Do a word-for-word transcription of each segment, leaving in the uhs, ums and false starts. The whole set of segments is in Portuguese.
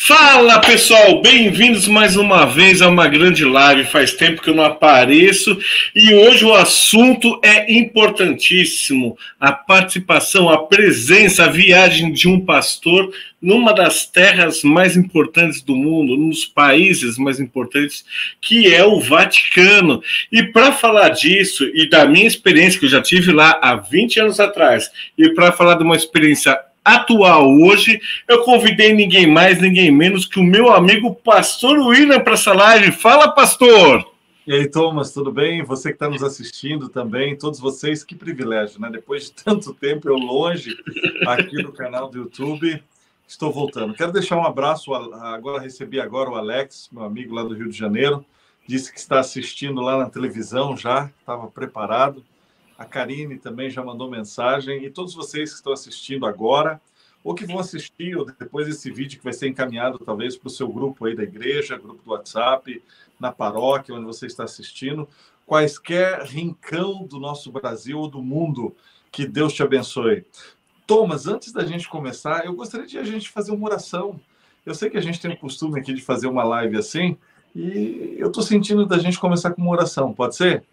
Fala pessoal, bem-vindos mais uma vez a uma grande live. Faz tempo que eu não apareço e hoje o assunto é importantíssimo: a participação, a presença, a viagem de um pastor numa das terras mais importantes do mundo, num dos países mais importantes, que é o Vaticano. E para falar disso e da minha experiência, que eu já tive lá há vinte anos atrás, e para falar de uma experiência atual hoje, eu convidei ninguém mais, ninguém menos que o meu amigo Pastor William para essa live. Fala, pastor! E aí, Thomas, tudo bem? Você que está nos assistindo também, todos vocês, que privilégio, né? Depois de tanto tempo eu longe aqui no canal do YouTube, estou voltando. Quero deixar um abraço, agora recebi agora o Alex, meu amigo lá do Rio de Janeiro, disse que está assistindo lá na televisão já, estava preparado. A Karine também já mandou mensagem, e todos vocês que estão assistindo agora, ou que vão assistir ou depois desse vídeo que vai ser encaminhado talvez para o seu grupo aí da igreja, grupo do WhatsApp, na paróquia onde você está assistindo, quaisquer rincão do nosso Brasil ou do mundo, que Deus te abençoe. Thomas, antes da gente começar, eu gostaria de a gente fazer uma oração. Eu sei que a gente tem o costume aqui de fazer uma live assim, e eu estou sentindo da gente começar com uma oração, pode ser?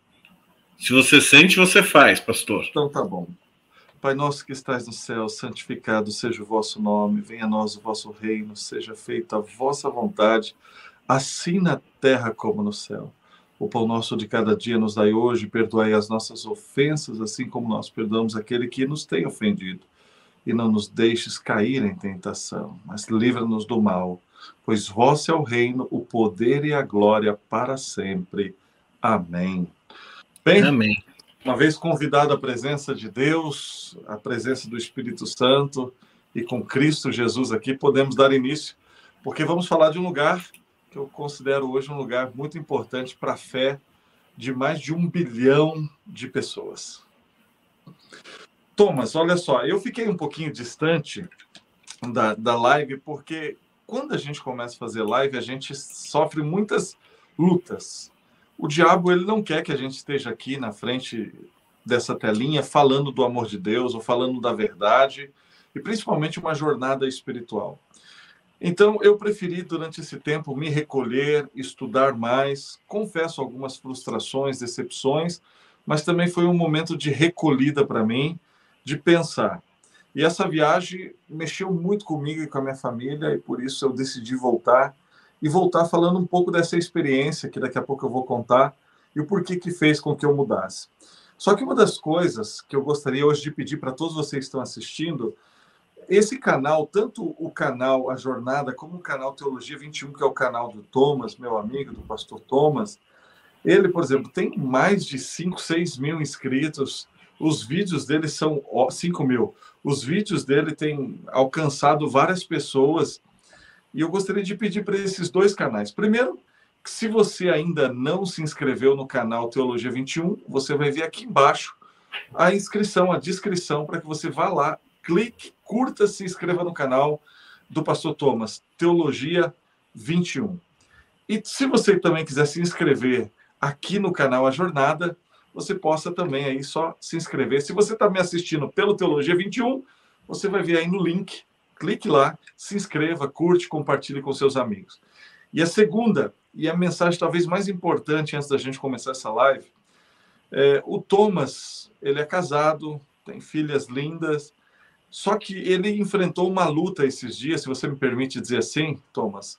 Se você sente, você faz, pastor. Então tá bom. Pai nosso que estais no céu, santificado seja o vosso nome, venha a nós o vosso reino, seja feita a vossa vontade, assim na terra como no céu. O pão nosso de cada dia nos dai hoje, perdoai as nossas ofensas, assim como nós perdoamos aquele que nos tem ofendido. E não nos deixes cair em tentação, mas livra-nos do mal, pois vosso é o reino, o poder e a glória para sempre. Amém. Bem, Amém. Uma vez convidado à presença de Deus, à presença do Espírito Santo e com Cristo Jesus aqui, podemos dar início, porque vamos falar de um lugar que eu considero hoje um lugar muito importante para a fé de mais de um bilhão de pessoas. Thomas, olha só, eu fiquei um pouquinho distante da, da live, porque quando a gente começa a fazer live, a gente sofre muitas lutas. O diabo, ele não quer que a gente esteja aqui na frente dessa telinha falando do amor de Deus ou falando da verdade, e principalmente uma jornada espiritual. Então, eu preferi, durante esse tempo, me recolher, estudar mais. Confesso algumas frustrações, decepções, mas também foi um momento de recolhida para mim, de pensar. E essa viagem mexeu muito comigo e com a minha família, e por isso eu decidi voltar, e voltar falando um pouco dessa experiência, que daqui a pouco eu vou contar, e o porquê que fez com que eu mudasse. Só que uma das coisas que eu gostaria hoje de pedir para todos vocês que estão assistindo, esse canal, tanto o canal A Jornada, como o canal Teologia vinte e um, que é o canal do Thomas, meu amigo, do pastor Thomas, ele, por exemplo, tem mais de cinco, seis mil inscritos, os vídeos dele são cinco mil, os vídeos dele têm alcançado várias pessoas. E eu gostaria de pedir para esses dois canais. Primeiro, que se você ainda não se inscreveu no canal Teologia vinte e um, você vai ver aqui embaixo a inscrição, a descrição, para que você vá lá, clique, curta, se inscreva no canal do pastor Thomas, Teologia vinte e um. E se você também quiser se inscrever aqui no canal A Jornada, você possa também aí só se inscrever. Se você está me assistindo pelo Teologia vinte e um, você vai ver aí no link. Clique lá, se inscreva, curte, compartilhe com seus amigos. E a segunda, e a mensagem talvez mais importante antes da gente começar essa live, é, o Thomas, ele é casado, tem filhas lindas, só que ele enfrentou uma luta esses dias, se você me permite dizer assim, Thomas.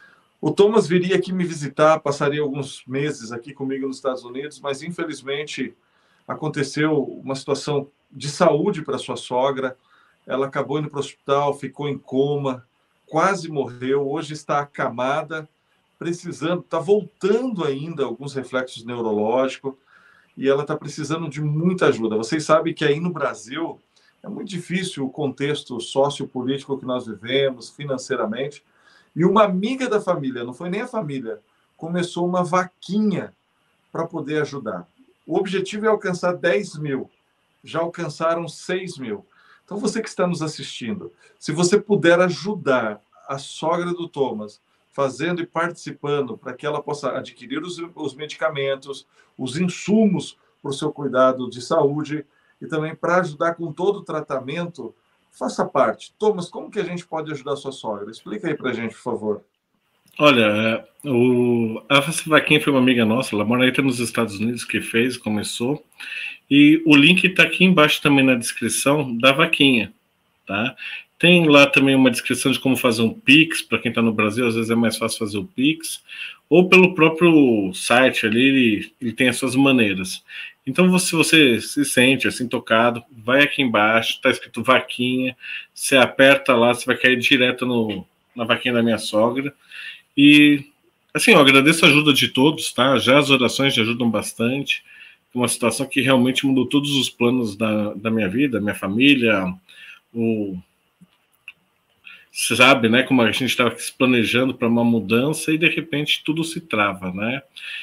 O Thomas viria aqui me visitar, passaria alguns meses aqui comigo nos Estados Unidos, mas infelizmente aconteceu uma situação de saúde para sua sogra. Ela acabou indo para o hospital, ficou em coma, quase morreu, hoje está acamada, precisando, está voltando ainda alguns reflexos neurológicos, e ela está precisando de muita ajuda. Vocês sabem que aí no Brasil é muito difícil o contexto sociopolítico que nós vivemos, financeiramente, e uma amiga da família, não foi nem a família, começou uma vaquinha para poder ajudar. O objetivo é alcançar dez mil, já alcançaram seis mil. Então, você que está nos assistindo, se você puder ajudar a sogra do Thomas, fazendo e participando para que ela possa adquirir os, os medicamentos, os insumos para o seu cuidado de saúde, e também para ajudar com todo o tratamento, faça parte. Thomas, como que a gente pode ajudar a sua sogra? Explica aí para a gente, por favor. Olha, o, a Vaquinha foi uma amiga nossa, ela mora aí nos Estados Unidos, que fez, começou, e o link está aqui embaixo também na descrição da Vaquinha, tá? Tem lá também uma descrição de como fazer um Pix, para quem está no Brasil, às vezes é mais fácil fazer o Pix, ou pelo próprio site ali, ele, ele tem as suas maneiras. Então, se você se sente assim tocado, vai aqui embaixo, está escrito Vaquinha, você aperta lá, você vai cair direto no, na Vaquinha da minha sogra. E, assim, eu agradeço a ajuda de todos, tá? Já as orações já ajudam bastante. Uma situação que realmente mudou todos os planos da, da minha vida, minha família, o... Você sabe, né, como a gente estava se planejando para uma mudança e, de repente, tudo se trava, né?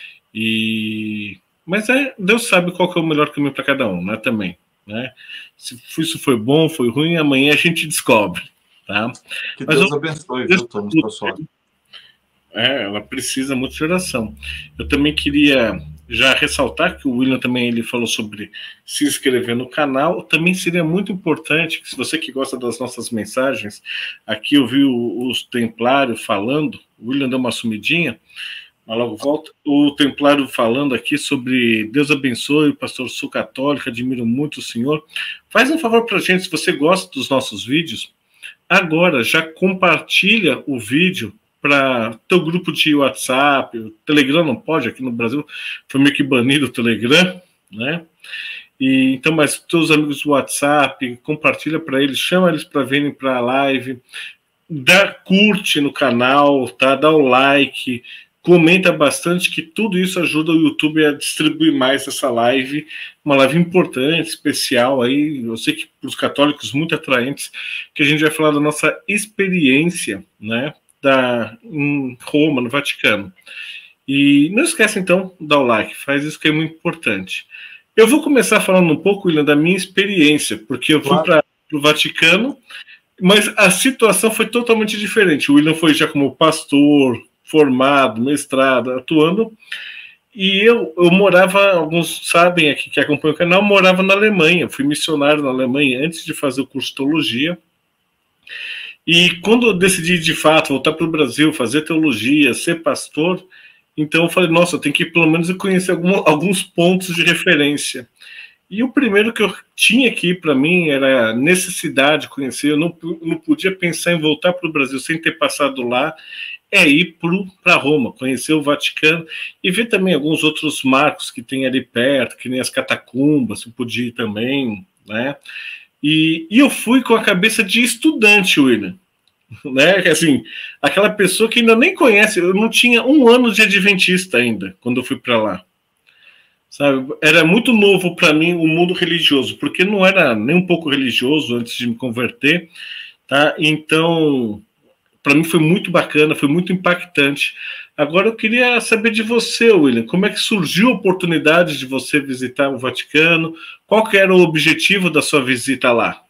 E... Mas é, Deus sabe qual que é o melhor caminho para cada um, né, também, né? Se isso foi bom, foi ruim, amanhã a gente descobre, tá? Que Mas Deus eu... abençoe, viu, Thomas, sua sogra. É, ela precisa muito de oração. Eu também queria já ressaltar que o William também ele falou sobre se inscrever no canal. Também seria muito importante que, se você que gosta das nossas mensagens, aqui eu vi o, os Templários falando, o William deu uma sumidinha, mas logo volta. O Templário falando aqui sobre Deus abençoe, o pastor sou católico, admiro muito o senhor. Faz um favor para a gente, se você gosta dos nossos vídeos, agora já compartilha o vídeo para teu grupo de WhatsApp. O Telegram não pode, aqui no Brasil foi meio que banido o Telegram, né? E, então, mas teus amigos do WhatsApp, compartilha para eles, chama eles para virem para a live, dá curte no canal, tá? Dá o like, comenta bastante, que tudo isso ajuda o YouTube a distribuir mais essa live, uma live importante, especial aí, eu sei que para os católicos muito atraentes, que a gente vai falar da nossa experiência, né? Da, em Roma, no Vaticano. E não esquece, então, de dar o like, faz isso que é muito importante. Eu vou começar falando um pouco, William, da minha experiência, porque eu fui claro. para o Vaticano, mas a situação foi totalmente diferente. O William foi já como pastor, formado, mestrado, atuando, e eu, eu morava, alguns sabem aqui que acompanham o canal, eu morava na Alemanha, fui missionário na Alemanha antes de fazer o curso de teologia. E quando eu decidi, de fato, voltar para o Brasil, fazer teologia, ser pastor, então eu falei, nossa, eu tenho que pelo menos conhecer algum, alguns pontos de referência. E o primeiro que eu tinha aqui para mim era a necessidade de conhecer, eu não, não podia pensar em voltar para o Brasil sem ter passado lá, é ir para Roma, conhecer o Vaticano e ver também alguns outros marcos que tem ali perto, que nem as catacumbas, eu podia ir também, né? E, e eu fui com a cabeça de estudante, William, né? Assim, aquela pessoa que ainda nem conhece. Eu não tinha um ano de adventista ainda quando eu fui para lá, sabe? Era muito novo para mim o mundo religioso, porque não era nem um pouco religioso antes de me converter, tá? Então, para mim foi muito bacana, foi muito impactante. Agora eu queria saber de você, William, como é que surgiu a oportunidade de você visitar o Vaticano? Qual que era o objetivo da sua visita lá?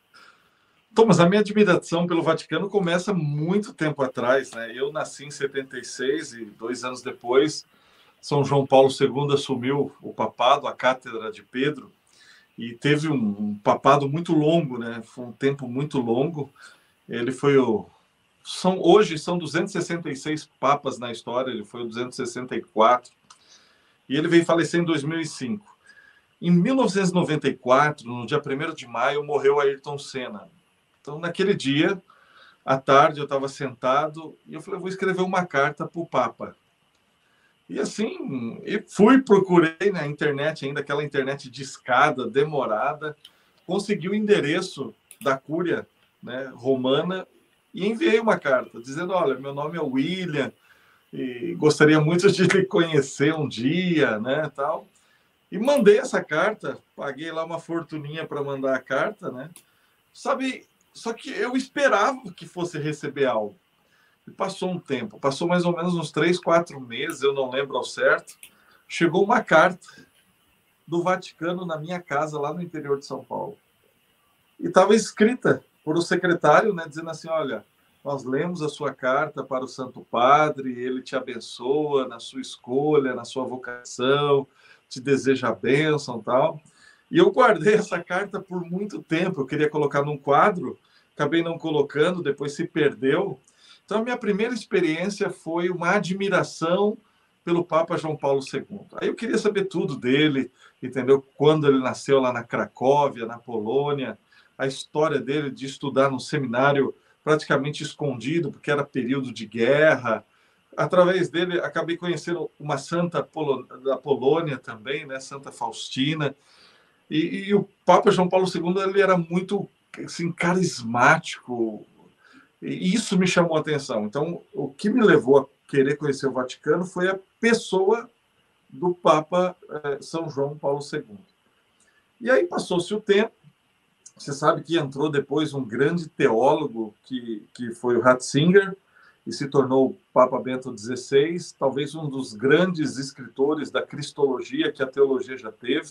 Thomas, a minha admiração pelo Vaticano começa muito tempo atrás, né? Eu nasci em setenta e seis e dois anos depois, São João Paulo segundo assumiu o papado, a cátedra de Pedro, e teve um, um papado muito longo, né? Foi um tempo muito longo. Ele foi o São, hoje são duzentos e sessenta e seis papas na história, ele foi o duzentos e sessenta e quatro, e ele veio falecer em dois mil e cinco. Em mil novecentos e noventa e quatro, no dia primeiro de maio, morreu Ayrton Senna. Então, naquele dia, à tarde, eu estava sentado e eu falei, vou escrever uma carta para o Papa. E assim, e fui, procurei na internet, ainda aquela internet de escada, demorada, consegui o endereço da Cúria, né, romana, e enviei uma carta dizendo, olha, meu nome é William e gostaria muito de lhe conhecer um dia, né, tal. E mandei essa carta, paguei lá uma fortuninha para mandar a carta, né? Sabe, só que eu esperava que fosse receber algo. E passou um tempo, passou mais ou menos uns três, quatro meses, eu não lembro ao certo, chegou uma carta do Vaticano na minha casa, lá no interior de São Paulo. E estava escrita por o secretário, né, dizendo assim, olha, nós lemos a sua carta para o Santo Padre, ele te abençoa na sua escolha, na sua vocação, te deseja a bênção e tal. E eu guardei essa carta por muito tempo. Eu queria colocar num quadro, acabei não colocando, depois se perdeu. Então, a minha primeira experiência foi uma admiração pelo Papa João Paulo segundo. Aí eu queria saber tudo dele, entendeu? Quando ele nasceu lá na Cracóvia, na Polônia, a história dele de estudar num seminário praticamente escondido, porque era período de guerra. Através dele, acabei conhecendo uma santa da Polônia também, né? Santa Faustina. E, e o Papa João Paulo segundo ele era muito assim, carismático, e isso me chamou a atenção. Então, o que me levou a querer conhecer o Vaticano foi a pessoa do Papa eh, São João Paulo segundo. E aí passou-se o tempo. Você sabe que entrou depois um grande teólogo, que, que foi o Ratzinger, e se tornou o Papa Bento dezesseis, talvez um dos grandes escritores da cristologia que a teologia já teve.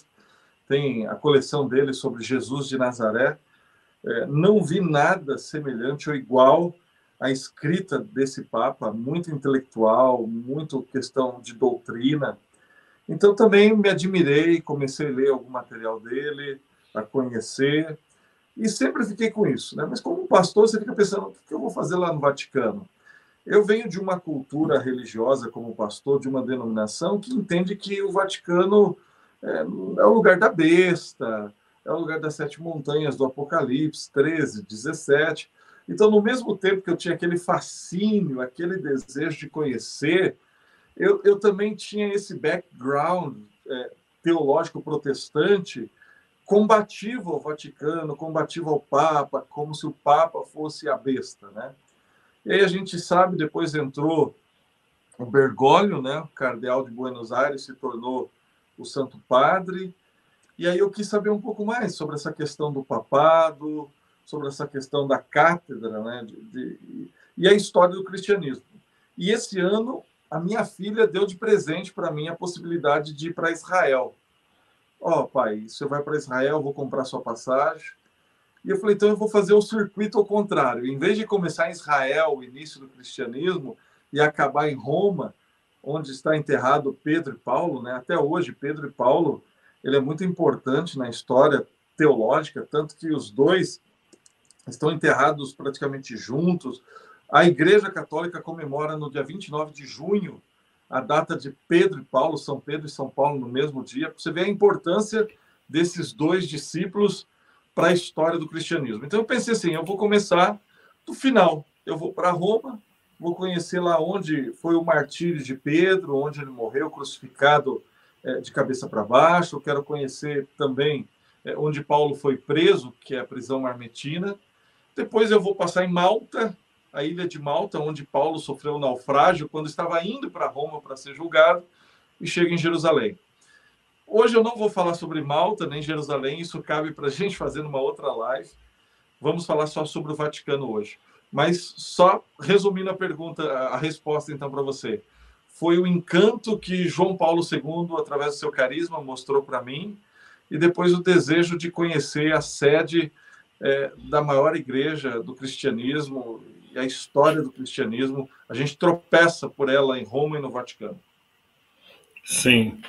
Tem a coleção dele sobre Jesus de Nazaré. É, não vi nada semelhante ou igual à escrita desse Papa, muito intelectual, muito questão de doutrina. Então, também me admirei, comecei a ler algum material dele, a conhecer, e sempre fiquei com isso, né? Mas como pastor, você fica pensando, o que eu vou fazer lá no Vaticano? Eu venho de uma cultura religiosa, como pastor, de uma denominação que entende que o Vaticano é, é o lugar da besta, é o lugar das sete montanhas do Apocalipse, treze, dezessete. Então, no mesmo tempo que eu tinha aquele fascínio, aquele desejo de conhecer, eu, eu também tinha esse background é, teológico protestante combativo ao Vaticano, combativo ao Papa, como se o Papa fosse a besta, né? E aí a gente sabe, depois entrou o Bergoglio, né? O cardeal de Buenos Aires se tornou o Santo Padre. E aí eu quis saber um pouco mais sobre essa questão do papado, sobre essa questão da cátedra, né? De, de, e a história do cristianismo. E esse ano, a minha filha deu de presente para mim a possibilidade de ir para Israel. Ó, oh, pai, você vai para Israel, eu vou comprar sua passagem. E eu falei, então eu vou fazer o circuito ao contrário. Em vez de começar em Israel, o início do cristianismo, e acabar em Roma, onde está enterrado Pedro e Paulo, né? Até hoje, Pedro e Paulo, ele é muito importante na história teológica, tanto que os dois estão enterrados praticamente juntos. A Igreja Católica comemora no dia vinte e nove de junho a data de Pedro e Paulo, São Pedro e São Paulo no mesmo dia. Você vê a importância desses dois discípulos para a história do cristianismo. Então eu pensei assim, eu vou começar do final. Eu vou para Roma, vou conhecer lá onde foi o martírio de Pedro, onde ele morreu crucificado é, de cabeça para baixo. Eu quero conhecer também é, onde Paulo foi preso, que é a prisão marmetina. Depois eu vou passar em Malta, a ilha de Malta, onde Paulo sofreu um naufrágio quando estava indo para Roma para ser julgado, e chega em Jerusalém. Hoje eu não vou falar sobre Malta nem Jerusalém, isso cabe para a gente fazer numa outra live. Vamos falar só sobre o Vaticano hoje. Mas só resumindo a pergunta, a resposta então para você. Foi o encanto que João Paulo segundo, através do seu carisma, mostrou para mim, e depois o desejo de conhecer a sede é, da maior igreja do cristianismo e a história do cristianismo. A gente tropeça por ela em Roma e no Vaticano. Sim.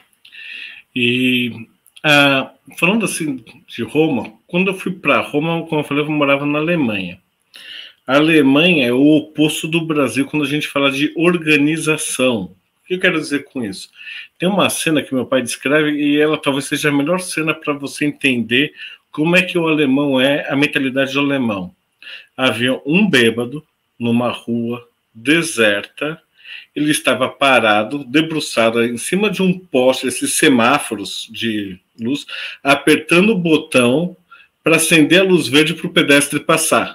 E ah, falando assim de Roma, quando eu fui para Roma, como eu falei, eu morava na Alemanha. A Alemanha é o oposto do Brasil quando a gente fala de organização. O que eu quero dizer com isso? Tem uma cena que meu pai descreve e ela talvez seja a melhor cena para você entender como é que o alemão é, a mentalidade do alemão. Havia um bêbado numa rua deserta. Ele estava parado, debruçado em cima de um poste, esses semáforos de luz, apertando o botão para acender a luz verde para o pedestre passar.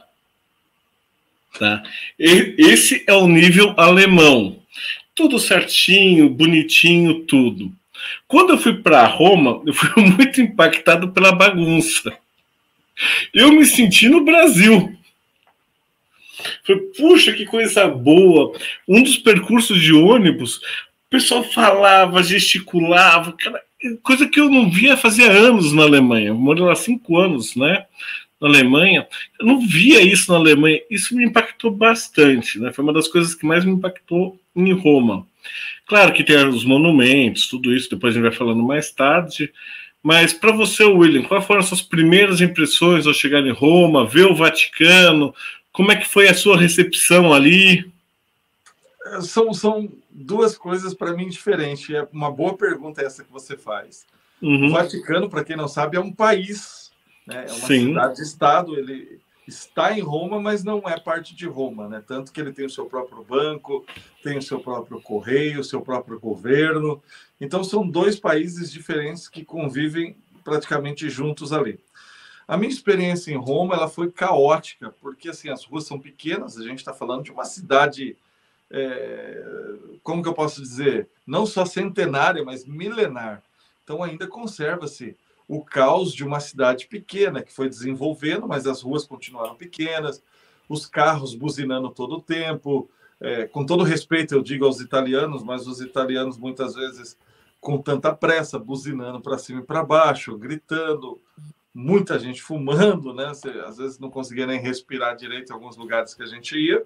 Tá? E esse é o nível alemão. Tudo certinho, bonitinho, tudo. Quando eu fui para Roma, eu fui muito impactado pela bagunça. Eu me senti no Brasil. Falei, puxa, que coisa boa. Um dos percursos de ônibus, o pessoal falava, gesticulava, cara, coisa que eu não via fazia anos na Alemanha. Eu morei lá cinco anos, né? Na Alemanha. Eu não via isso na Alemanha. Isso me impactou bastante, né? Foi uma das coisas que mais me impactou em Roma. Claro que tem os monumentos, tudo isso, depois a gente vai falando mais tarde, Mas para você, William, quais foram as suas primeiras impressões ao chegar em Roma, ver o Vaticano? Como é que foi a sua recepção ali? São, são duas coisas para mim diferentes. É uma boa pergunta essa que você faz. Uhum. O Vaticano, para quem não sabe, é um país, né? É uma cidade-estado. Ele está em Roma, mas não é parte de Roma, né? Tanto que ele tem o seu próprio banco, tem o seu próprio correio, o seu próprio governo. Então, são dois países diferentes que convivem praticamente juntos ali. A minha experiência em Roma, ela foi caótica, porque assim, as ruas são pequenas, a gente está falando de uma cidade, é, como que eu posso dizer, não só centenária, mas milenar. Então ainda conserva-se o caos de uma cidade pequena, que foi desenvolvendo, mas as ruas continuaram pequenas, os carros buzinando todo o tempo, é, com todo respeito eu digo aos italianos, mas os italianos muitas vezes com tanta pressa, buzinando para cima e para baixo, gritando, muita gente fumando, né? Você, às vezes não conseguia nem respirar direito em alguns lugares que a gente ia.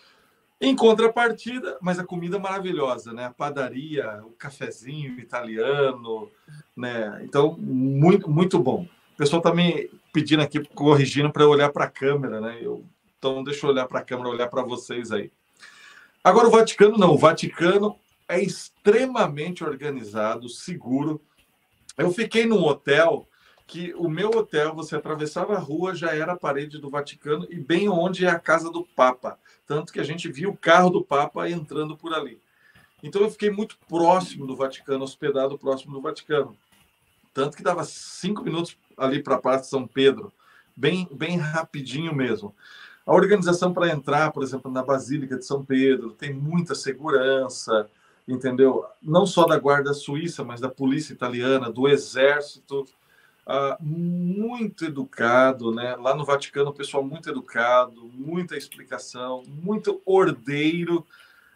Em contrapartida, mas a comida maravilhosa, né? A padaria, o cafezinho italiano, né? Então, muito, muito bom. O pessoal está me pedindo aqui, corrigindo para eu olhar para a câmera, né? Eu, então, deixa eu olhar para a câmera, olhar para vocês aí. Agora, o Vaticano não. O Vaticano é extremamente organizado, seguro. Eu fiquei num hotel que o meu hotel, você atravessava a rua, já era a parede do Vaticano e bem onde é a casa do Papa. Tanto que a gente viu o carro do Papa entrando por ali. Então eu fiquei muito próximo do Vaticano, hospedado próximo do Vaticano. Tanto que dava cinco minutos ali para a Praça de São Pedro, bem, bem rapidinho mesmo. A organização para entrar, por exemplo, na Basílica de São Pedro, tem muita segurança, entendeu? Não só da Guarda Suíça, mas da Polícia Italiana, do Exército. Uh, muito educado, né? Lá no Vaticano, o pessoal muito educado, muita explicação, muito ordeiro.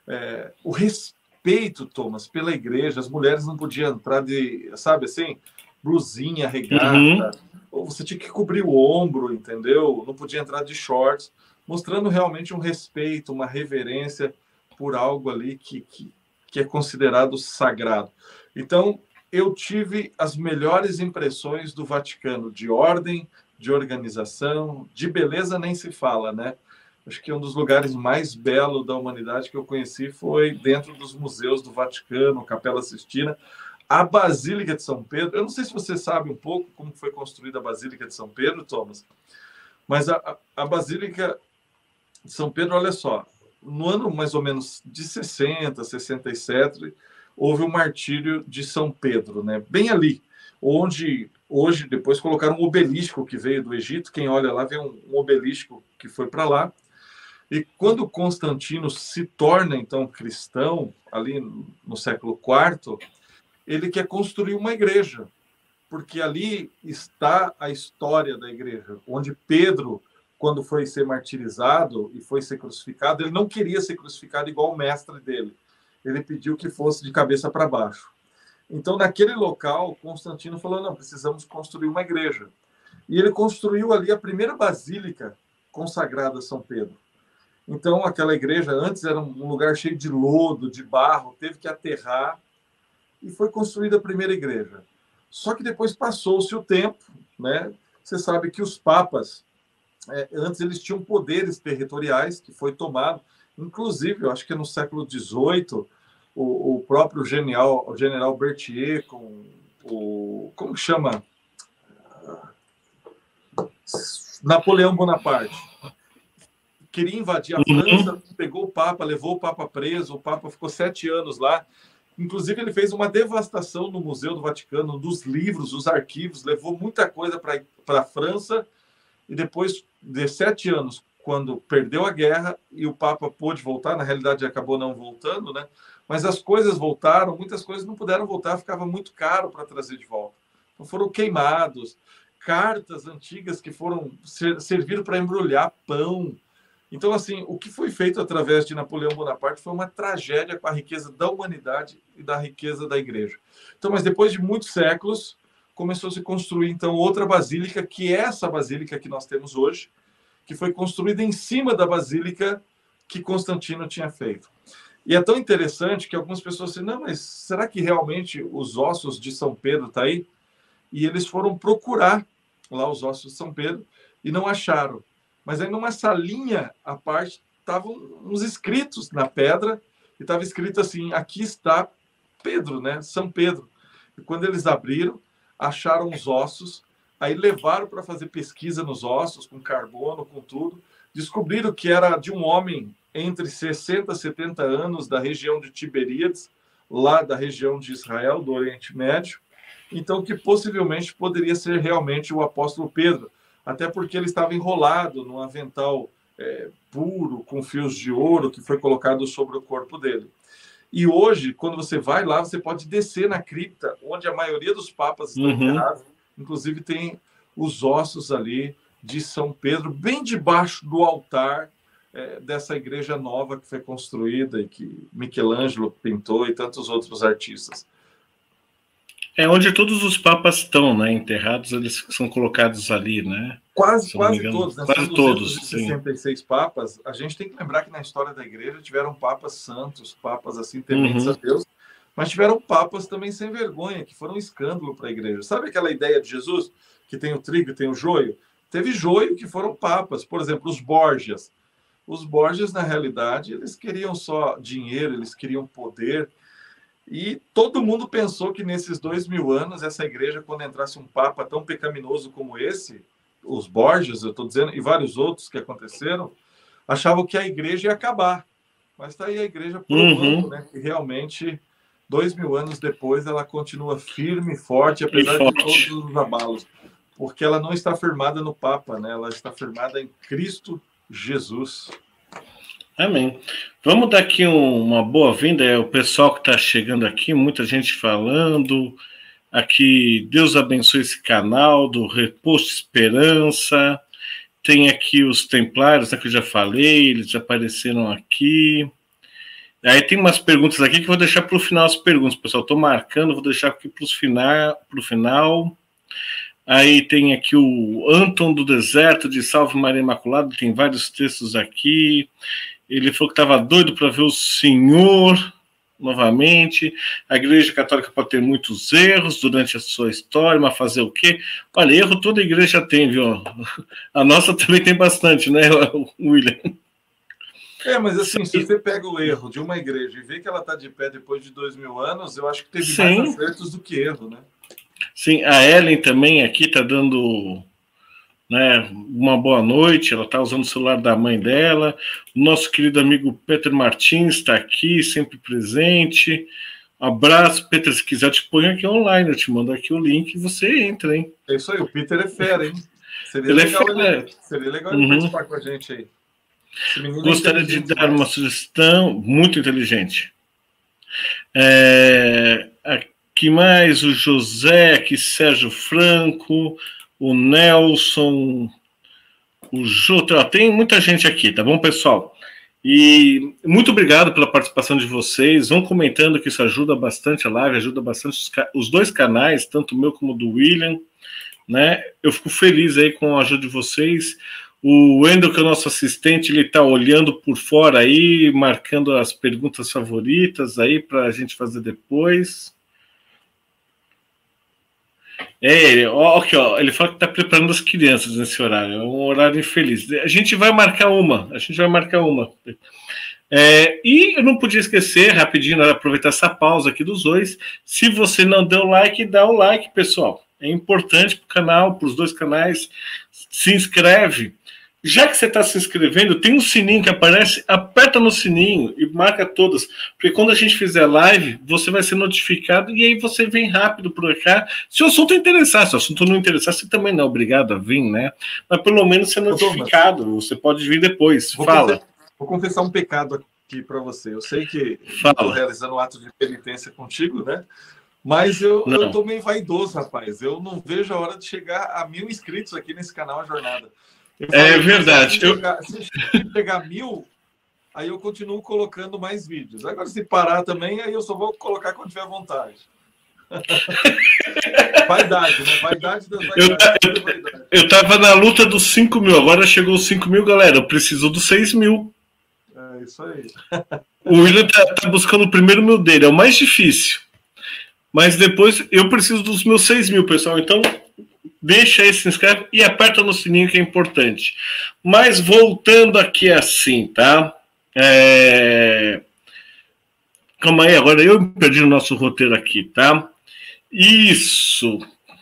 É, o respeito, Thomas, pela igreja. As mulheres não podiam entrar de, sabe assim, blusinha, regata. Uhum. Ou você tinha que cobrir o ombro, entendeu? Não podia entrar de shorts, mostrando realmente um respeito, uma reverência por algo ali que, que, que é considerado sagrado. Então, eu tive as melhores impressões do Vaticano, de ordem, de organização, de beleza nem se fala, né? Acho que um dos lugares mais belos da humanidade que eu conheci foi dentro dos museus do Vaticano, Capela Sistina, a Basílica de São Pedro. Eu não sei se você sabe um pouco como foi construída a Basílica de São Pedro, Thomas, mas a, a, a Basílica de São Pedro, olha só, no ano mais ou menos de sessenta, sessenta e sete, houve o martírio de São Pedro, né? Bem ali, onde hoje depois colocaram um obelisco que veio do Egito. Quem olha lá vê um, um obelisco que foi para lá. E quando Constantino se torna, então, cristão, ali no século quarto, ele quer construir uma igreja, porque ali está a história da igreja, onde Pedro, quando foi ser martirizado e foi ser crucificado, ele não queria ser crucificado igual o mestre dele. Ele pediu que fosse de cabeça para baixo. Então, naquele local, Constantino falou, não, precisamos construir uma igreja. E ele construiu ali a primeira basílica consagrada a São Pedro. Então, aquela igreja antes era um lugar cheio de lodo, de barro, teve que aterrar e foi construída a primeira igreja. Só que depois passou-se o tempo, né? Você sabe que os papas, é, antes eles tinham poderes territoriais que foi tomado. Inclusive, eu acho que no século dezoito, o, o próprio general, o general Berthier, com o... como que chama? Napoleão Bonaparte. Queria invadir a França, uhum. Pegou o Papa, levou o Papa preso, o Papa ficou sete anos lá. Inclusive, ele fez uma devastação no Museu do Vaticano, dos livros, dos arquivos, levou muita coisa para a França, e depois de sete anos, quando perdeu a guerra e o Papa pôde voltar, na realidade acabou não voltando, né? Mas as coisas voltaram, muitas coisas não puderam voltar, ficava muito caro para trazer de volta. Então foram queimados, cartas antigas que foram serviram para embrulhar pão. Então, assim, o que foi feito através de Napoleão Bonaparte foi uma tragédia com a riqueza da humanidade e da riqueza da igreja. Então, mas depois de muitos séculos, começou a se construir, então, outra basílica, que é essa basílica que nós temos hoje, que foi construída em cima da basílica que Constantino tinha feito. E é tão interessante que algumas pessoas dizem, não, mas será que realmente os ossos de São Pedro estão aí? e eles foram procurar lá os ossos de São Pedro e não acharam. Mas aí numa salinha à parte estavam uns escritos na pedra e estava escrito assim: aqui está Pedro, né? São Pedro. E quando eles abriram, acharam os ossos, aí levaram para fazer pesquisa nos ossos, com carbono, com tudo, descobriram que era de um homem entre sessenta e setenta anos, da região de Tiberíades, lá da região de Israel, do Oriente Médio, então que possivelmente poderia ser realmente o apóstolo Pedro, até porque ele estava enrolado num avental é, puro, com fios de ouro, que foi colocado sobre o corpo dele. E hoje, quando você vai lá, você pode descer na cripta, onde a maioria dos papas estão uhum. enterrados, inclusive tem os ossos ali de São Pedro, bem debaixo do altar é, dessa igreja nova que foi construída e que Michelangelo pintou e tantos outros artistas. É onde todos os papas estão, né? Enterrados, eles são colocados ali, né? Quase, quase todos. Né? Quase São todos, duzentos e sessenta e seis papas. A gente tem que lembrar que na história da igreja tiveram papas santos, papas assim tementes uhum. a Deus, mas tiveram papas também sem vergonha, que foram um escândalo para a igreja. Sabe aquela ideia de Jesus, que tem o trigo e tem o joio? Teve joio que foram papas. Por exemplo, os Borgias. Os Borgias, na realidade, eles queriam só dinheiro, eles queriam poder. E todo mundo pensou que nesses dois mil anos, essa igreja, quando entrasse um papa tão pecaminoso como esse, os Borgias, eu estou dizendo, e vários outros que aconteceram, achavam que a igreja ia acabar. Mas está aí a igreja provando, uhum. né, que realmente, dois mil anos depois, ela continua firme e forte, apesar e forte. de todos os abalos. Porque ela não está firmada no Papa, né? Ela está firmada em Cristo Jesus. Amém. Vamos dar aqui um, uma boa-vinda, é o pessoal que está chegando aqui, muita gente falando. Aqui, Deus abençoe esse canal do Reposto Esperança. Tem aqui os Templários, né, que eu já falei, eles apareceram aqui. Aí tem umas perguntas aqui que eu vou deixar para o final as perguntas, pessoal. Estou marcando, vou deixar aqui para o final, pro final. Aí tem aqui o Anton do Deserto, de Salve Maria Imaculada, tem vários textos aqui. Ele falou que estava doido para ver o Senhor novamente. A Igreja Católica pode ter muitos erros durante a sua história, mas fazer o quê? Olha, erro toda igreja tem, viu? A nossa também tem bastante, né, William? É, mas assim, Sim. se você pega o erro de uma igreja e vê que ela está de pé depois de dois mil anos, eu acho que teve Sim. mais acertos do que erro, né? Sim, a Ellen também aqui está dando, né, uma boa noite, ela está usando o celular da mãe dela. O nosso querido amigo Peter Martins está aqui, sempre presente. Um abraço, Peter, se quiser te ponho aqui online, eu te mando aqui o link e você entra, hein? É isso aí, o Peter é fera, hein? Seria ele legal, é fera. Ele, seria legal ele uhum. participar com a gente aí. Gostaria de dar mais. uma sugestão muito inteligente. É, aqui mais o José, aqui Sérgio Franco, o Nelson, o Jota, tem muita gente aqui, tá bom, pessoal? E muito obrigado pela participação de vocês. Vão comentando que isso ajuda bastante a live, ajuda bastante os, os dois canais, tanto o meu como o do William, né? Eu fico feliz aí com a ajuda de vocês. O Wendel, que é o nosso assistente, ele está olhando por fora aí, marcando as perguntas favoritas aí para a gente fazer depois. É, ó, aqui, ó, ele fala que está preparando as crianças nesse horário, é um horário infeliz. A gente vai marcar uma, a gente vai marcar uma. É, e eu não podia esquecer, rapidinho, aproveitar essa pausa aqui dos dois. Se você não deu like, dá o like, pessoal. É importante para o canal, para os dois canais. Se inscreve. Já que você está se inscrevendo, tem um sininho que aparece, aperta no sininho e marca todas, porque quando a gente fizer live, você vai ser notificado e aí você vem rápido por cá. Se o assunto interessar, se o assunto não interessar, você também não é obrigado a vir, né? Mas pelo menos ser notificado, você pode vir depois. Vou Fala. Confessar, vou confessar um pecado aqui para você. Eu sei que estou realizando um ato de penitência contigo, né? Mas eu, eu tô meio vaidoso, rapaz. Eu não vejo a hora de chegar a mil inscritos aqui nesse canal A Jornada. É verdade. Se chegar, se chegar a mil, aí eu continuo colocando mais vídeos. Agora, se parar também, aí eu só vou colocar quando tiver vontade. Vaidade, né? Vaidade das vaidades. Eu estava na luta dos cinco mil, agora chegou os cinco mil, galera. Eu preciso dos seis mil. É isso aí. O William tá, tá buscando o primeiro mil dele, é o mais difícil. Mas depois eu preciso dos meus seis mil, pessoal. Então, deixa aí, se inscreve e aperta no sininho que é importante. Mas voltando aqui assim, tá? É... Calma aí, agora eu me perdi no nosso roteiro aqui, tá? Isso.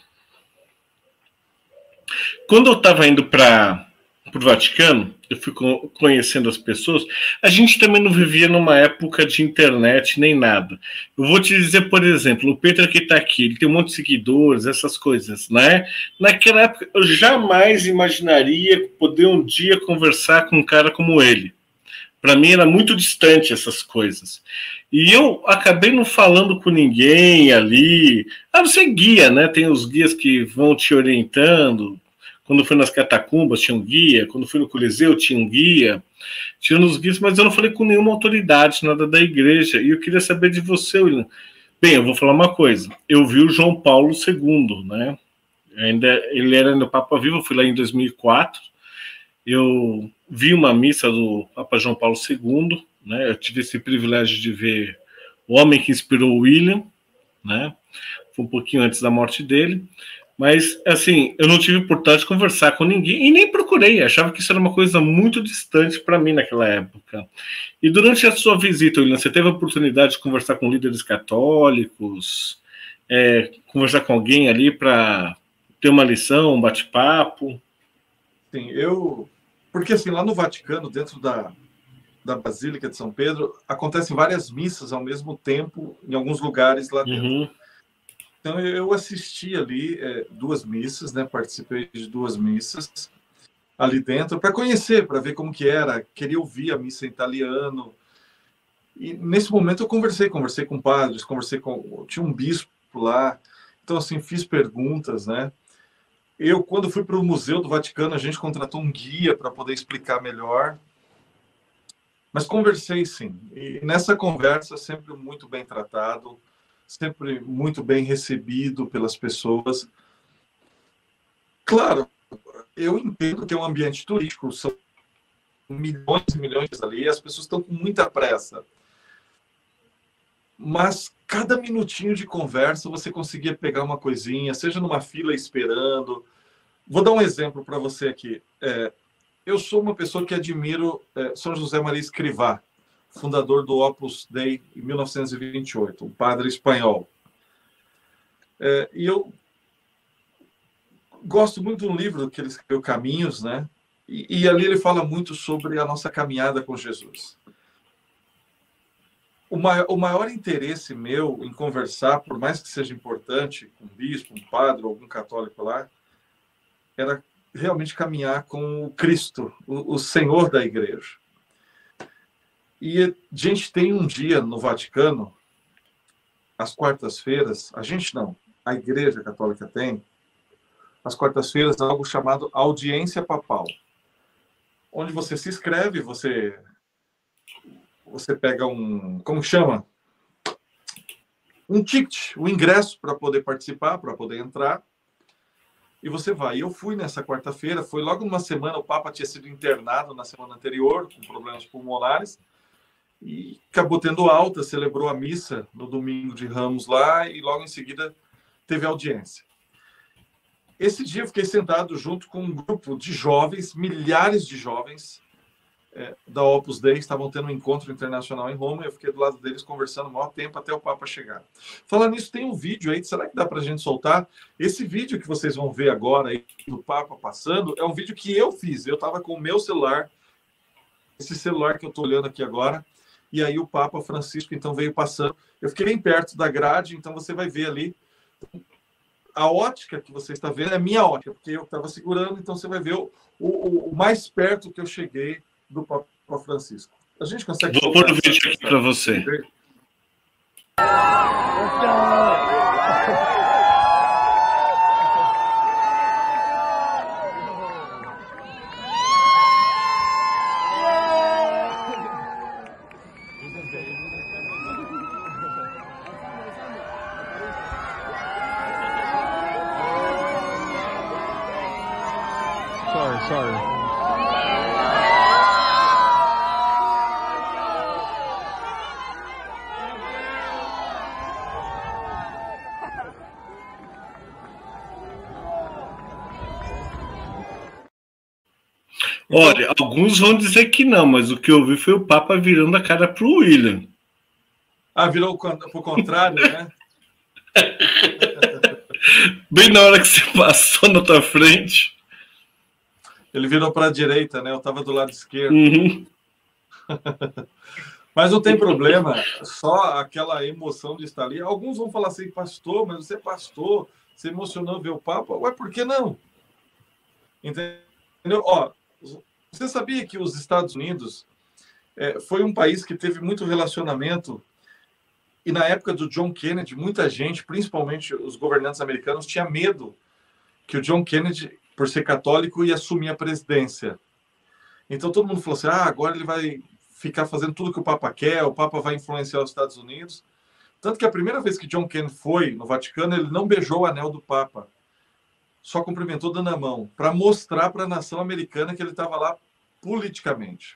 Quando eu estava indo para o Vaticano, eu fui conhecendo as pessoas, a gente também não vivia numa época de internet nem nada. Eu vou te dizer, por exemplo, o Pedro que está aqui, ele tem um monte de seguidores, essas coisas, né? Naquela época, eu jamais imaginaria poder um dia conversar com um cara como ele. Para mim era muito distante essas coisas. E eu acabei não falando com ninguém ali. Ah, você guia, né? Tem os guias que vão te orientando. Quando fui nas catacumbas tinha um guia, quando fui no Coliseu tinha um guia, tinha nos guias, mas eu não falei com nenhuma autoridade, nada da igreja. E eu queria saber de você, William. Bem, eu vou falar uma coisa. Eu vi o João Paulo segundo, né? Ainda, ele era no Papa Vivo, eu fui lá em dois mil e quatro. Eu vi uma missa do Papa João Paulo segundo, né? Eu tive esse privilégio de ver o homem que inspirou o William, né? Foi um pouquinho antes da morte dele. Mas, assim, eu não tive oportunidade de conversar com ninguém e nem procurei. Achava que isso era uma coisa muito distante para mim naquela época. E durante a sua visita, William, você teve a oportunidade de conversar com líderes católicos, é, conversar com alguém ali para ter uma lição, um bate-papo? Sim, eu... Porque, assim, lá no Vaticano, dentro da, da Basílica de São Pedro, acontecem várias missas ao mesmo tempo em alguns lugares lá dentro. Uhum. Então, eu assisti ali é, duas missas, né? Participei de duas missas ali dentro para conhecer, para ver como que era. Queria ouvir a missa em italiano. E, nesse momento, eu conversei. Conversei com padres, conversei com... Tinha um bispo lá. Então, assim, fiz perguntas, né? Eu, quando fui para o Museu do Vaticano, a gente contratou um guia para poder explicar melhor. Mas conversei, sim. E nessa conversa, sempre muito bem tratado, sempre muito bem recebido pelas pessoas. Claro, eu entendo que é um ambiente turístico, são milhões e milhões ali, as pessoas estão com muita pressa. Mas cada minutinho de conversa você conseguia pegar uma coisinha, seja numa fila esperando. Vou dar um exemplo para você aqui. É, eu sou uma pessoa que admiro é, São José Maria Escrivá, fundador do Opus Dei em mil novecentos e vinte e oito, um padre espanhol. É, e eu gosto muito de um livro que ele escreveu, Caminhos, né? E, e ali ele fala muito sobre a nossa caminhada com Jesus. O maior, o maior interesse meu em conversar, por mais que seja importante, com um bispo, um padre, algum católico lá, era realmente caminhar com o Cristo, o, o Senhor da igreja. E a gente tem um dia no Vaticano, às quartas-feiras, a gente não, a Igreja Católica tem, às quartas-feiras, algo chamado audiência papal, onde você se inscreve, você, você pega um, como chama? Um ticket, um ingresso para poder participar, para poder entrar, e você vai. Eu fui nessa quarta-feira, foi logo numa semana, o Papa tinha sido internado na semana anterior, com problemas pulmonares, e acabou tendo alta, celebrou a missa no domingo de Ramos lá, e logo em seguida teve audiência. Esse dia eu fiquei sentado junto com um grupo de jovens, milhares de jovens é, da Opus Dei, estavam tendo um encontro internacional em Roma, e eu fiquei do lado deles conversando o maior tempo até o Papa chegar. Falando nisso, tem um vídeo aí, será que dá para a gente soltar? Esse vídeo que vocês vão ver agora aí, do Papa passando, é um vídeo que eu fiz, eu estava com o meu celular, esse celular que eu estou olhando aqui agora, e aí o Papa Francisco, então, veio passando. Eu fiquei bem perto da grade, então você vai ver ali. A ótica que você está vendo é a minha ótica, porque eu estava segurando, então você vai ver o, o, o mais perto que eu cheguei do Papa Francisco. A gente consegue... Vou pôr o vídeo aqui para você. Sorry, sorry. Então, olha, alguns vão dizer que não, mas o que eu vi foi o Papa virando a cara para o William. Ah, virou para o contrário, né? Bem na hora que você passou na tua frente. Ele virou para a direita, né? Eu estava do lado esquerdo. Uhum. Mas não tem problema, só aquela emoção de estar ali. Alguns vão falar assim, pastor, mas você é pastor, você emocionou ver o Papa? Ué, por que não? Entendeu? Ó, você sabia que os Estados Unidos é, foi um país que teve muito relacionamento, e na época do John Kennedy, muita gente, principalmente os governantes americanos, tinha medo que o John Kennedy, por ser católico, ia assumir a presidência. Então todo mundo falou assim, ah, agora ele vai ficar fazendo tudo que o Papa quer, o Papa vai influenciar os Estados Unidos. Tanto que a primeira vez que John Kennedy foi no Vaticano, ele não beijou o anel do Papa, só cumprimentou dando a mão, para mostrar para a nação americana que ele estava lá politicamente.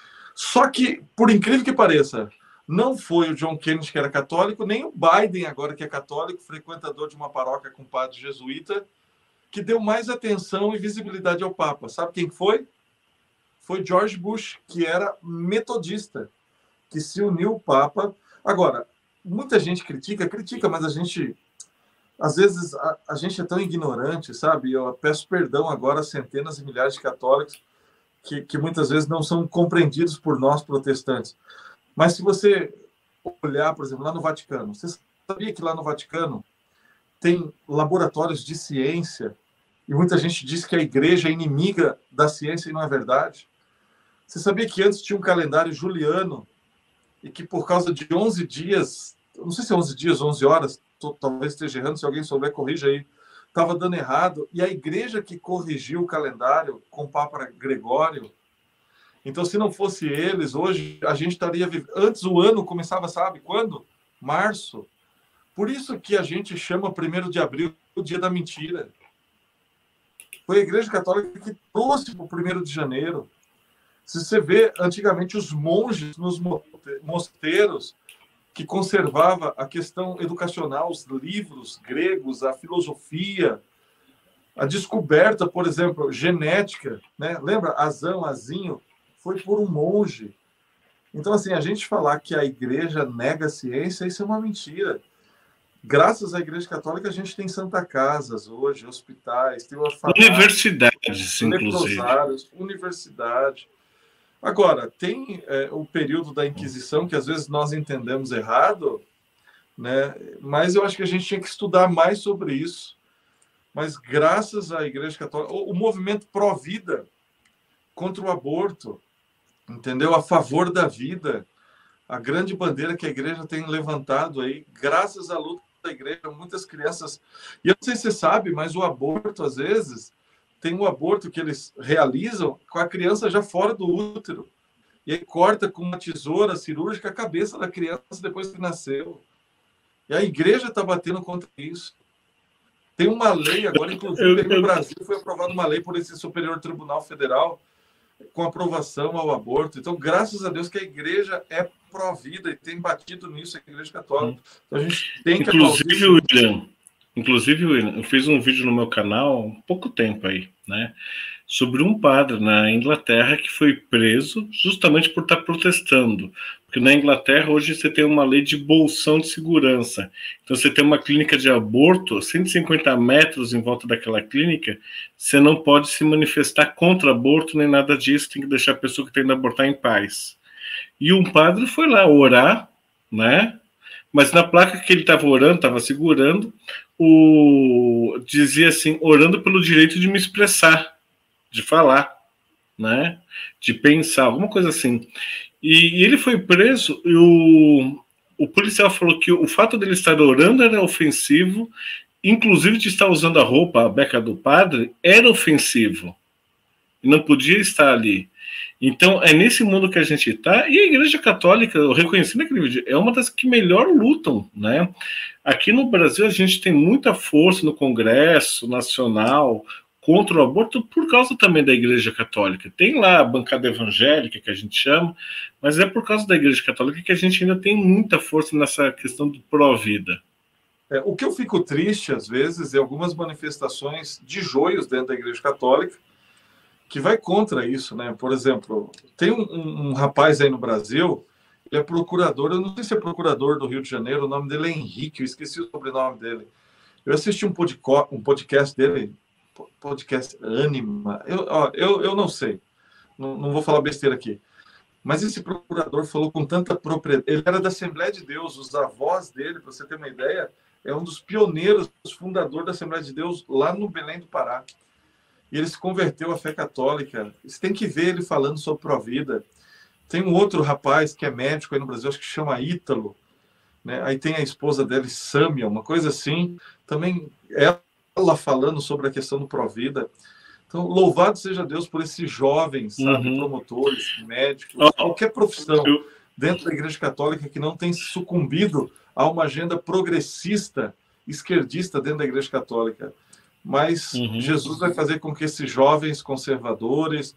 Só que, por incrível que pareça, não foi o John Kennedy que era católico, nem o Biden agora que é católico, frequentador de uma paróquia com padre jesuíta, que deu mais atenção e visibilidade ao Papa. Sabe quem foi? Foi George Bush, que era metodista, que se uniu ao Papa. Agora, muita gente critica, critica, mas a gente, às vezes, a, a gente é tão ignorante, sabe? Eu peço perdão agora a centenas e milhares de católicos que, que muitas vezes não são compreendidos por nós, protestantes. Mas se você olhar, por exemplo, lá no Vaticano, você sabia que lá no Vaticano tem laboratórios de ciência e muita gente diz que a igreja é inimiga da ciência e não é verdade? Você sabia que antes tinha um calendário juliano e que por causa de onze dias, não sei se é onze dias, onze horas, tô, talvez esteja errando, se alguém souber, corrija aí, estava dando errado, e a igreja que corrigiu o calendário com o Papa Gregório. Então, se não fosse eles, hoje a gente estaria vivendo... Antes o ano começava, sabe quando? Março. Por isso que a gente chama primeiro de abril o dia da mentira. Foi a Igreja Católica que trouxe para o primeiro de janeiro. Se você vê, antigamente, os monges nos mosteiros que conservava a questão educacional, os livros gregos, a filosofia, a descoberta, por exemplo, genética, né? Lembra? Azão, Azinho, foi por um monge. Então, assim, a gente falar que a igreja nega a ciência, isso é uma mentira. Graças à Igreja Católica, a gente tem Santa Casas hoje, hospitais, tem orfanatos, universidades, inclusive. Universidade. Agora, tem é, o período da Inquisição, que às vezes nós entendemos errado, né? Mas eu acho que a gente tinha que estudar mais sobre isso. Mas graças à Igreja Católica, o, o movimento pró-vida contra o aborto, entendeu? A favor da vida, a grande bandeira que a igreja tem levantado aí, graças à luta da igreja, muitas crianças... E eu não sei se você sabe, mas o aborto, às vezes... Tem um aborto que eles realizam com a criança já fora do útero. E aí corta com uma tesoura cirúrgica a cabeça da criança depois que nasceu. E a igreja está batendo contra isso. Tem uma lei agora, inclusive, no Brasil foi aprovada uma lei por esse Superior Tribunal Federal com aprovação ao aborto. Então, graças a Deus que a igreja é pró-vida e tem batido nisso, a Igreja Católica. Então, a gente tem que... Inclusive, William... Inclusive, eu fiz um vídeo no meu canal há pouco tempo aí, né? Sobre um padre na Inglaterra que foi preso justamente por estar protestando. Porque na Inglaterra hoje você tem uma lei de bolsão de segurança. Então você tem uma clínica de aborto, cento e cinquenta metros em volta daquela clínica, você não pode se manifestar contra aborto nem nada disso, tem que deixar a pessoa que está indo abortar em paz. E um padre foi lá orar, né? Mas na placa que ele estava orando, estava segurando, o... dizia assim, orando pelo direito de me expressar, de falar, né? De pensar, alguma coisa assim. E, e ele foi preso e o, o policial falou que o fato dele estar orando era ofensivo, inclusive de estar usando a roupa, a beca do padre, era ofensivo. E não podia estar ali. Então, é nesse mundo que a gente está, e a Igreja Católica, eu reconheci naquele vídeo, é uma das que melhor lutam, né? Aqui no Brasil, a gente tem muita força no Congresso Nacional contra o aborto, por causa também da Igreja Católica. Tem lá a bancada evangélica, que a gente chama, mas é por causa da Igreja Católica que a gente ainda tem muita força nessa questão do pró-vida. É, o que eu fico triste, às vezes, é algumas manifestações de joios dentro da Igreja Católica, que vai contra isso, né? Por exemplo, tem um, um, um rapaz aí no Brasil, ele é procurador, eu não sei se é procurador do Rio de Janeiro, o nome dele é Henrique, eu esqueci o sobrenome dele. Eu assisti um, podco, um podcast dele, podcast Anima, eu, ó, eu, eu não sei, não, não vou falar besteira aqui, mas esse procurador falou com tanta propriedade, ele era da Assembleia de Deus, os avós dele, para você ter uma ideia, é um dos pioneiros, fundador da Assembleia de Deus lá no Belém do Pará. E ele se converteu à fé católica. Você tem que ver ele falando sobre Provida. Tem um outro rapaz que é médico aí no Brasil, acho que chama Ítalo, né? Aí tem a esposa dele, Sâmia, uma coisa assim. Também ela falando sobre a questão do Provida. Então, louvado seja Deus por esses jovens, sabe, uhum. promotores, médicos, oh, qualquer profissão eu... dentro da Igreja Católica que não tem sucumbido a uma agenda progressista, esquerdista dentro da Igreja Católica. Mas uhum. Jesus vai fazer com que esses jovens conservadores,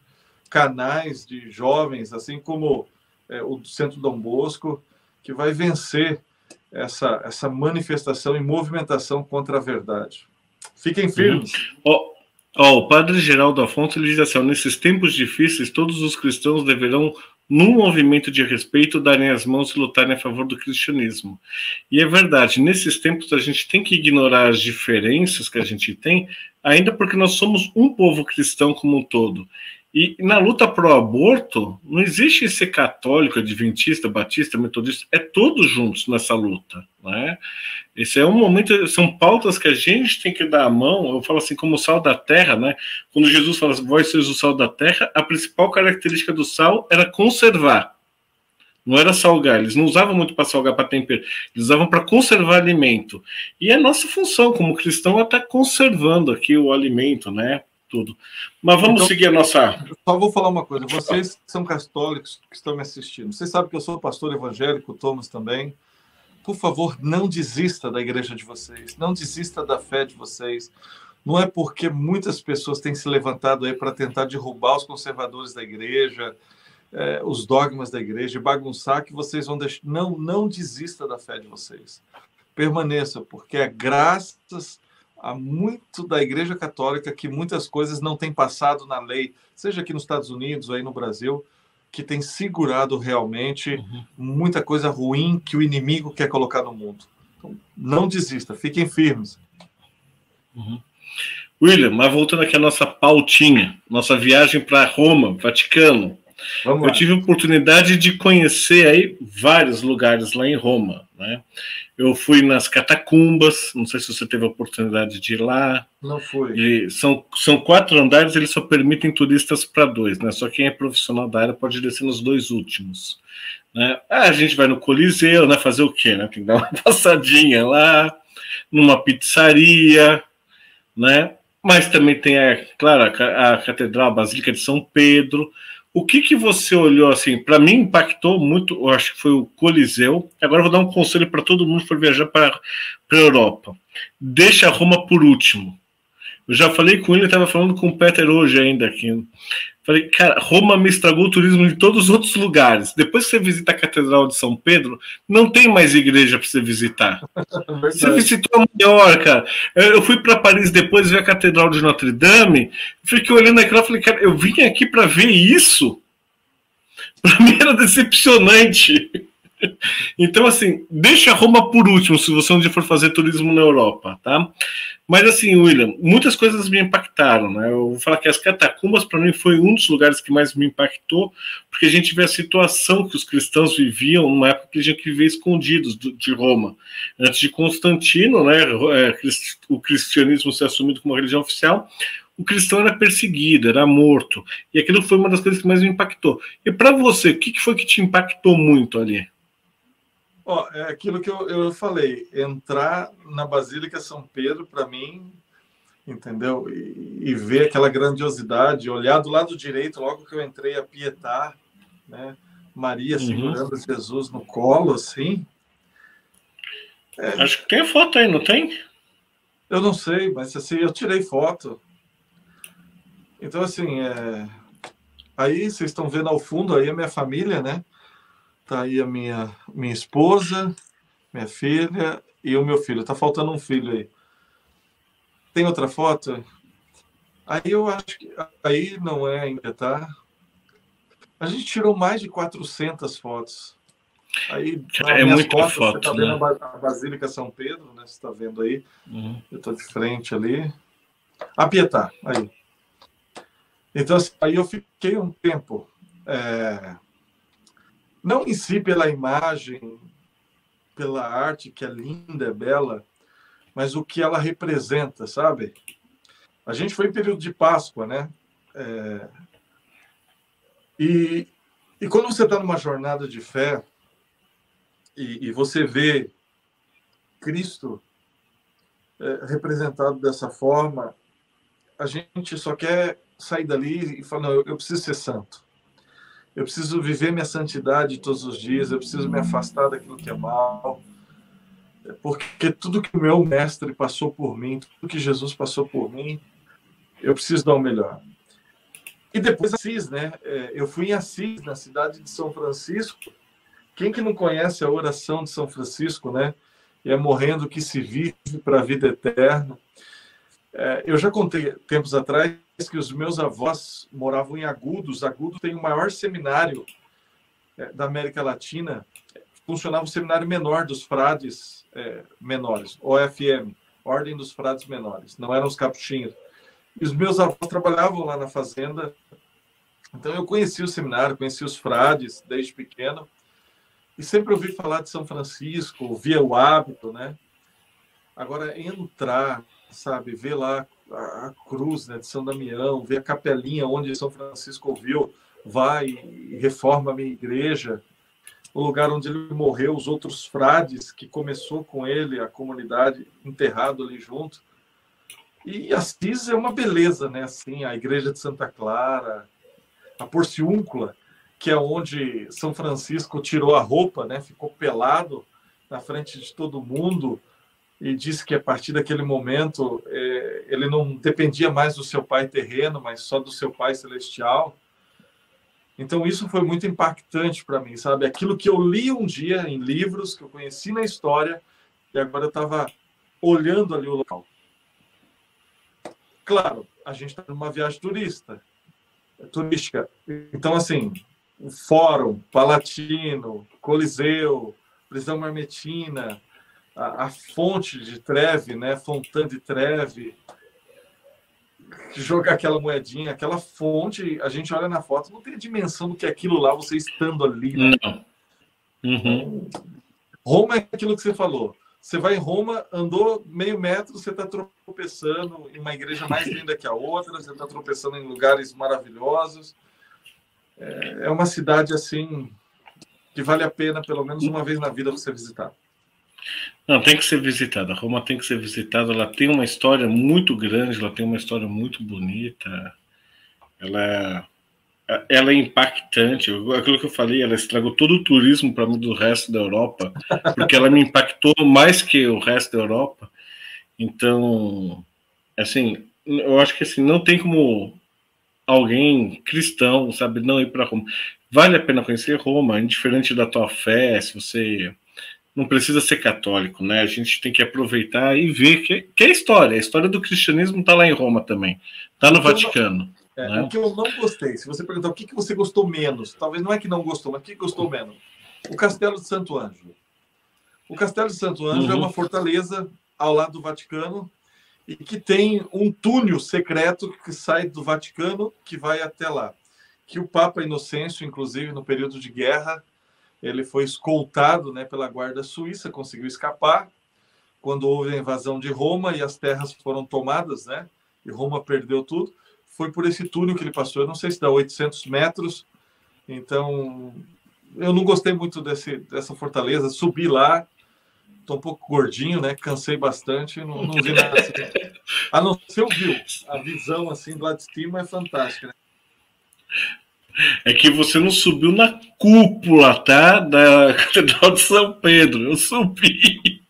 canais de jovens, assim como é, o Centro Dom Bosco, que vai vencer essa, essa manifestação e movimentação contra a verdade. Fiquem firmes. Uhum. Oh. Oh, o padre Geraldo Afonso ele diz assim, nesses tempos difíceis, todos os cristãos deverão, num movimento de respeito, darem as mãos e lutarem a favor do cristianismo. E é verdade, nesses tempos a gente tem que ignorar as diferenças que a gente tem, ainda porque nós somos um povo cristão como um todo. E na luta pro aborto, não existe ser católico, adventista, batista, metodista, é todos juntos nessa luta, né? Esse é um momento, são pautas que a gente tem que dar a mão, eu falo assim, como o sal da terra, né? Quando Jesus fala assim, vós sois o sal da terra, a principal característica do sal era conservar, não era salgar, eles não usavam muito para salgar, para tempero, eles usavam para conservar alimento. E a nossa função como cristão é estar conservando aqui o alimento, né? Tudo. Mas vamos então, seguir a nossa... Só vou falar uma coisa, vocês que são católicos que estão me assistindo, vocês sabem que eu sou pastor evangélico, o Thomas também. Por favor, não desista da igreja de vocês, não desista da fé de vocês. Não é porque muitas pessoas têm se levantado aí para tentar derrubar os conservadores da igreja, é, os dogmas da igreja, e bagunçar que vocês vão deixar... Não, não desista da fé de vocês. Permaneça, porque é graças a muito da Igreja Católica que muitas coisas não têm passado na lei, seja aqui nos Estados Unidos ou aí no Brasil, que tem segurado realmente uhum. muita coisa ruim que o inimigo quer colocar no mundo. Então, não desista, fiquem firmes. Uhum. William, mas voltando aqui à nossa pautinha, nossa viagem para Roma, Vaticano. Vamos Eu lá. tive a oportunidade de conhecer aí vários lugares lá em Roma, né? Eu fui nas catacumbas, não sei se você teve a oportunidade de ir lá. Não fui. E são, são quatro andares, eles só permitem turistas para dois, né? Só quem é profissional da área pode descer nos dois últimos. Né? Ah, a gente vai no Coliseu, né? Fazer o quê? Né? Tem que dar uma passadinha lá, numa pizzaria, né? Mas também tem, a, claro, a, a Catedral, a Basílica de São Pedro. O que que você olhou assim? Para mim impactou muito, eu acho que foi o Coliseu. Agora eu vou dar um conselho para todo mundo que for viajar para a Europa. Deixa Roma por último. Eu já falei com ele, estava falando com o Peter hoje ainda aqui. Falei, cara, Roma me estragou o turismo de todos os outros lugares. Depois que você visita a Catedral de São Pedro, não tem mais igreja para você visitar. Você visitou a maior, cara. Eu fui para Paris depois ver a Catedral de Notre Dame, fiquei olhando aquilo e falei, cara, eu vim aqui para ver isso? Para mim era decepcionante. Então, assim, deixa Roma por último, se você um dia for fazer turismo na Europa, tá? Mas, assim, William, muitas coisas me impactaram, né? Eu vou falar que as catacumbas, para mim, foi um dos lugares que mais me impactou, porque a gente vê a situação que os cristãos viviam numa época que a gente vivia escondidos de Roma. Antes de Constantino, né, o cristianismo ser assumido como religião oficial, o cristão era perseguido, era morto. E aquilo foi uma das coisas que mais me impactou. E para você, o que foi que te impactou muito ali? Oh, é aquilo que eu, eu falei, entrar na Basílica São Pedro, para mim, entendeu? E, e ver aquela grandiosidade, olhar do lado direito, logo que eu entrei, a Pietà, né? Maria uhum. segurando Jesus no colo, assim. É... Acho que tem foto aí, não tem? Eu não sei, mas assim, eu tirei foto. Então, assim, é... aí vocês estão vendo ao fundo aí a minha família, né? Tá aí a minha, minha esposa, minha filha e o meu filho. Tá faltando um filho aí. Tem outra foto? Aí eu acho que aí não é ainda, tá? A gente tirou mais de quatrocentas fotos. Aí, nas É minhas muita costas, você foto, está vendo né? a Basílica São Pedro, né? Você está vendo aí. Uhum. Eu estou de frente ali. A Pietà, aí. Então, assim, aí eu fiquei um tempo, é, não em si pela imagem, pela arte, que é linda, é bela, mas o que ela representa, sabe? A gente foi em período de Páscoa, né? É, e, e quando você está numa jornada de fé e, e você vê Cristo é, representado dessa forma, a gente só quer sair dali e falar, não, eu, eu preciso ser santo. Eu preciso viver minha santidade todos os dias, eu preciso me afastar daquilo que é mal, porque tudo que o meu mestre passou por mim, tudo que Jesus passou por mim, eu preciso dar o melhor. E depois Assis, né? Eu fui em Assis, na cidade de São Francisco. Quem que não conhece a oração de São Francisco, né? E é morrendo que se vive para a vida eterna. Eu já contei tempos atrás que os meus avós moravam em Agudos. Agudos tem o maior seminário da América Latina. Funcionava o seminário menor dos frades é, menores, O F M, Ordem dos Frades Menores. Não eram os capuchinhos. E os meus avós trabalhavam lá na fazenda. Então eu conheci o seminário, conheci os frades desde pequeno. E sempre ouvi falar de São Francisco, via o hábito, né? Agora, entrar, sabe, ver lá a, a cruz, né, de São Damião, ver a capelinha onde São Francisco ouviu, vai e reforma a minha igreja, o lugar onde ele morreu, os outros frades que começou com ele, a comunidade enterrado ali junto. E Assis é uma beleza, né? Assim, a igreja de Santa Clara, a Porciúncula, que é onde São Francisco tirou a roupa, né? Ficou pelado na frente de todo mundo e disse que a partir daquele momento é, ele não dependia mais do seu pai terreno, mas só do seu pai celestial. Então isso foi muito impactante para mim, sabe? Aquilo que eu li um dia em livros, que eu conheci na história, e agora eu estava olhando ali o local. Claro, a gente está numa viagem turista, turística. Então, assim, o Fórum, Palatino, Coliseu, Prisão Marmetina, a, a fonte de Trevi, né? Fontana de Trevi, jogar aquela moedinha, aquela fonte, a gente olha na foto, não tem a dimensão do que é aquilo lá, você estando ali. Né? Não. Uhum. Então, Roma é aquilo que você falou. Você vai em Roma, andou meio metro, você está tropeçando em uma igreja mais linda que a outra, você está tropeçando em lugares maravilhosos. É uma cidade, assim, que vale a pena, pelo menos uma vez na vida, você visitar. Não, tem que ser visitada. Roma tem que ser visitada. Ela tem uma história muito grande, ela tem uma história muito bonita. Ela, ela é impactante. Aquilo que eu falei, ela estragou todo o turismo para mim do resto da Europa, porque ela me impactou mais que o resto da Europa. Então, assim, eu acho que assim, não tem como alguém cristão, sabe, não ir para Roma. Vale a pena conhecer Roma, indiferente da tua fé, se você não precisa ser católico, né? A gente tem que aproveitar e ver que, que é a história. A história do cristianismo está lá em Roma também. Está no Vaticano. Não, é, né? O que eu não gostei, se você perguntar o que, que você gostou menos, talvez não é que não gostou, mas o que gostou menos? O Castelo de Santo Ângelo. O Castelo de Santo Ângelo uhum. é uma fortaleza ao lado do Vaticano e que tem um túnel secreto que sai do Vaticano que vai até lá. Que o Papa Inocêncio, inclusive, no período de guerra, ele foi escoltado, né, pela guarda suíça, conseguiu escapar quando houve a invasão de Roma e as terras foram tomadas, né, e Roma perdeu tudo. Foi por esse túnel que ele passou. Eu não sei se dá oitocentos metros. Então, eu não gostei muito desse, dessa fortaleza. Subi lá, estou um pouco gordinho, né, cansei bastante, não, não vi nada assim. A não ser o view. A visão assim lá de cima é fantástica, né? É que você não subiu na cúpula, tá? Da Catedral de São Pedro. Eu subi.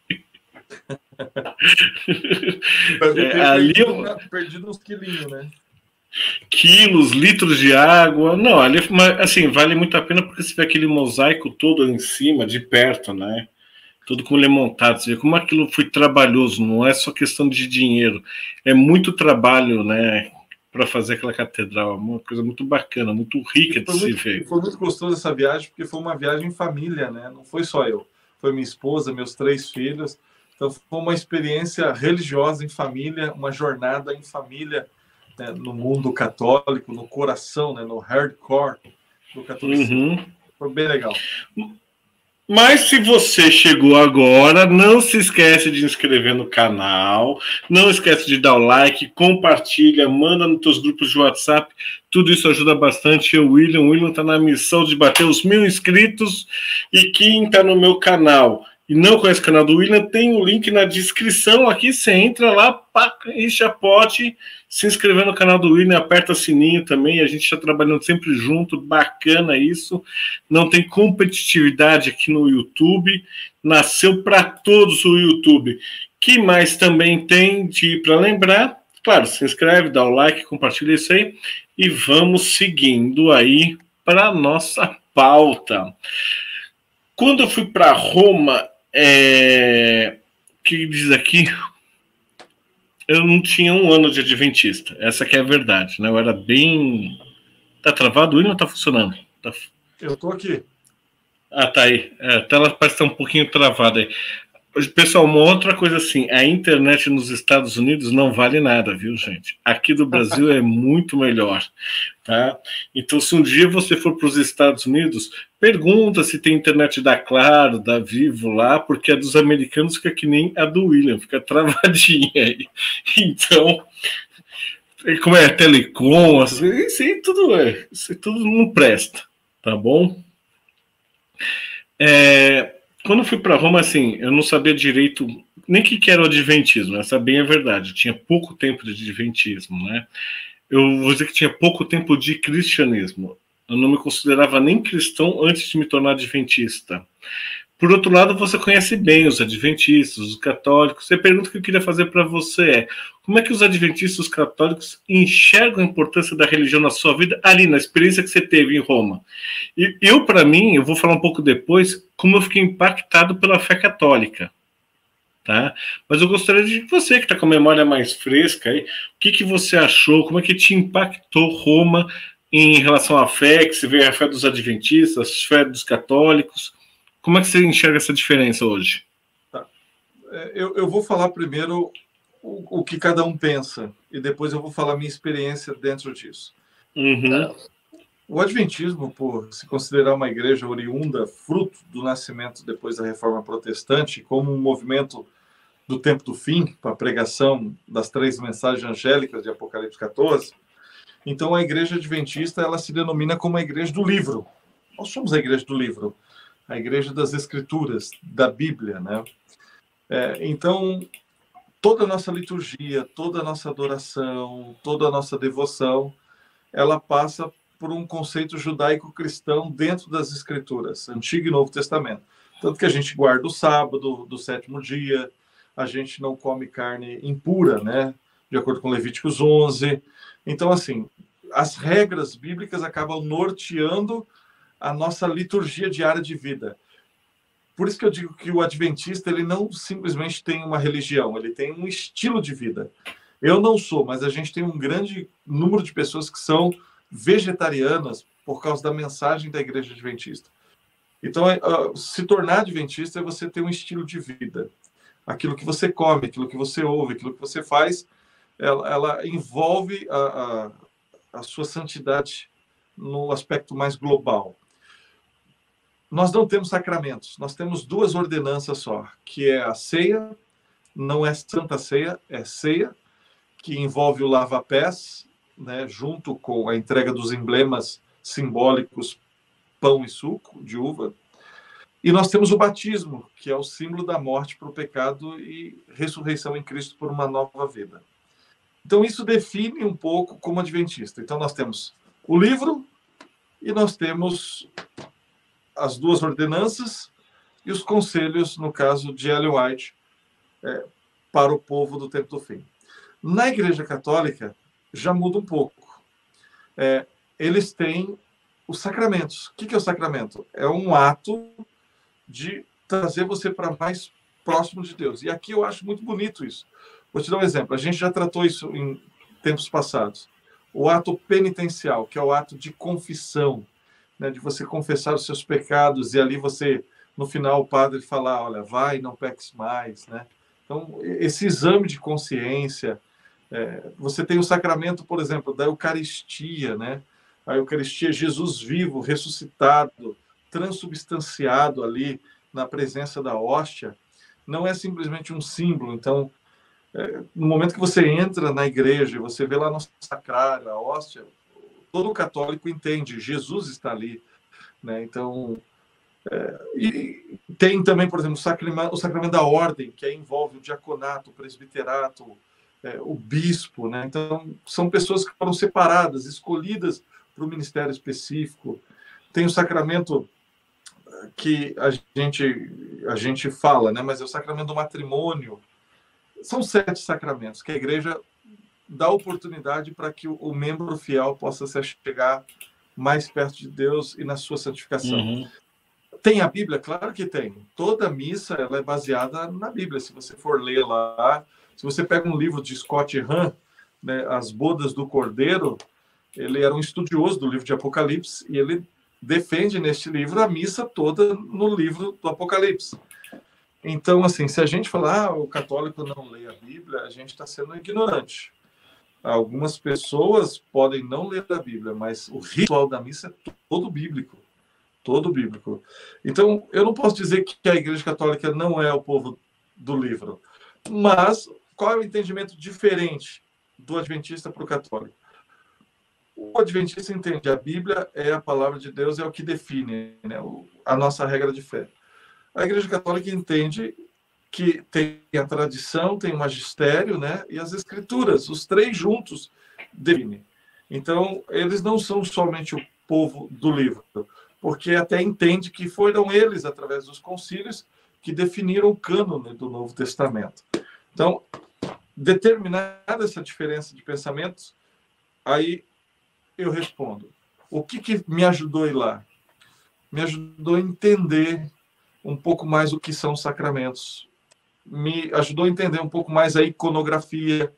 é, ali perdido, eu... perdido uns quilinhos, né? Quilos, litros de água. Não, ali, assim, vale muito a pena porque você vê aquele mosaico todo em cima, de perto, né? Tudo como ele é montado. Você vê como aquilo foi trabalhoso. Não é só questão de dinheiro. É muito trabalho, né? para fazer aquela catedral. Uma coisa muito bacana, muito rica de se ver. Foi muito gostoso essa viagem, porque foi uma viagem em família, né? Não foi só eu. Foi minha esposa, meus três filhos. Então, foi uma experiência religiosa em família, uma jornada em família, né? No mundo católico, no coração, né? No hardcore do catolicismo. Uhum. Foi bem legal. Mas se você chegou agora, não se esquece de inscrever no canal, não esquece de dar o like, compartilha, manda nos teus grupos de WhatsApp, tudo isso ajuda bastante. Eu, William, o William está na missão de bater os mil inscritos, e quem está no meu canal e não conhece o canal do William, tem o link na descrição aqui, você entra lá pá, e já pode se inscrever no canal do William, aperta o sininho também, a gente está trabalhando sempre junto, bacana isso, não tem competitividade aqui no YouTube, nasceu para todos o YouTube. Que mais também tem de para lembrar? Claro, se inscreve, dá o like, compartilha isso aí, e vamos seguindo aí para a nossa pauta. Quando eu fui para Roma, é... o que diz aqui? Eu não tinha um ano de adventista. Essa que é a verdade, né? Eu era bem... Tá travado? O William não tá funcionando? Tá... Eu tô aqui. Ah, tá aí. É, a tela parece estar um pouquinho travada aí. Pessoal, uma outra coisa assim, a internet nos Estados Unidos não vale nada, viu, gente? Aqui do Brasil é muito melhor, tá? Então, se um dia você for para os Estados Unidos, pergunta se tem internet da Claro, da Vivo lá, porque a dos americanos fica que nem a do William, fica travadinha aí. Então, como é telecom, assim, isso aí tudo é, isso aí tudo não presta, tá bom? É... Quando eu fui para Roma, assim, eu não sabia direito nem o que era o adventismo, essa bem é verdade, eu tinha pouco tempo de adventismo, né? Eu vou dizer que tinha pouco tempo de cristianismo, eu não me considerava nem cristão antes de me tornar adventista. Por outro lado, você conhece bem os adventistas, os católicos, e a pergunta que eu queria fazer para você é, como é que os adventistas, os católicos, enxergam a importância da religião na sua vida ali, na experiência que você teve em Roma? E eu, para mim, eu vou falar um pouco depois, como eu fiquei impactado pela fé católica, tá? Mas eu gostaria de você, que está com a memória mais fresca, aí, o que, que você achou, como é que te impactou Roma em relação à fé, que você vê a fé dos adventistas, a fé dos católicos? Como é que você enxerga essa diferença hoje? Tá. Eu, eu vou falar primeiro o, o que cada um pensa, e depois eu vou falar a minha experiência dentro disso. Uhum. É, o adventismo, por se considerar uma igreja oriunda, fruto do nascimento depois da Reforma Protestante, como um movimento do tempo do fim, para a pregação das três mensagens angélicas de Apocalipse quatorze, então a igreja adventista ela se denomina como a igreja do livro. Nós somos a igreja do livro, a igreja das escrituras, da Bíblia, né? É, então, toda a nossa liturgia, toda a nossa adoração, toda a nossa devoção, ela passa por um conceito judaico-cristão dentro das escrituras, Antigo e Novo Testamento. Tanto que a gente guarda o sábado do sétimo dia, a gente não come carne impura, né? De acordo com Levíticos onze. Então, assim, as regras bíblicas acabam norteando a nossa liturgia diária de vida. Por isso que eu digo que o adventista ele não simplesmente tem uma religião, ele tem um estilo de vida. Eu não sou, mas a gente tem um grande número de pessoas que são vegetarianas por causa da mensagem da igreja adventista. Então, se tornar adventista é você ter um estilo de vida. Aquilo que você come, aquilo que você ouve, aquilo que você faz, ela, ela envolve a, a, a sua santidade no aspecto mais global. Nós não temos sacramentos, nós temos duas ordenanças só, que é a ceia, não é santa ceia, é ceia, que envolve o lava-pés, né, junto com a entrega dos emblemas simbólicos, pão e suco de uva. E nós temos o batismo, que é o símbolo da morte para o pecado e ressurreição em Cristo por uma nova vida. Então, isso define um pouco como adventista. Então, nós temos o livro e nós temos as duas ordenanças e os conselhos, no caso de Ellen White, é, para o povo do tempo do fim. Na Igreja Católica, já muda um pouco. É, eles têm os sacramentos. O que é o sacramento? É um ato de trazer você para mais próximo de Deus. E aqui eu acho muito bonito isso. Vou te dar um exemplo. A gente já tratou isso em tempos passados. o ato penitencial, que é o ato de confissão, né, de você confessar os seus pecados, e ali você, no final, o padre falar, olha, vai, não peques mais, né? Então, esse exame de consciência, é, você tem o sacramento, por exemplo, da Eucaristia, né? A Eucaristia é Jesus vivo, ressuscitado, transubstanciado ali na presença da hóstia, não é simplesmente um símbolo. Então, é, no momento que você entra na igreja, você vê lá no sacrário, a hóstia, todo católico entende, Jesus está ali, né? Então, é, e tem também, por exemplo, o sacramento, o sacramento da ordem, que aí envolve o diaconato, o presbiterato, é, o bispo, né? Então, são pessoas que foram separadas, escolhidas para o ministério específico. Tem o sacramento que a gente, a gente fala, né? Mas é o sacramento do matrimônio. São sete sacramentos que a igreja dá oportunidade para que o, o membro fiel possa se chegar mais perto de Deus e na sua santificação. Uhum. Tem a Bíblia? Claro que tem. Toda missa ela é baseada na Bíblia. Se você for ler lá, se você pega um livro de Scott Hahn, né, As Bodas do Cordeiro, ele era um estudioso do livro de Apocalipse e ele defende neste livro a missa toda no livro do Apocalipse. Então, assim, se a gente falar ah, o católico não lê a Bíblia, a gente está sendo ignorante. Algumas pessoas podem não ler a Bíblia, mas o ritual da missa é todo bíblico. Todo bíblico. Então, eu não posso dizer que a Igreja Católica não é o povo do livro. Mas qual é o entendimento diferente do adventista para o católico? O adventista entende a Bíblia é a palavra de Deus, é o que define, né, a nossa regra de fé. A Igreja Católica entende que tem a tradição, tem o magistério, né, e as escrituras, os três juntos definem. Então, eles não são somente o povo do livro, porque até entende que foram eles, através dos concílios, que definiram o cânone do Novo Testamento. Então, determinada essa diferença de pensamentos, aí eu respondo. O que, que me ajudou a ir lá? Me ajudou a entender um pouco mais o que são os sacramentos. Me ajudou a entender um pouco mais a iconografia,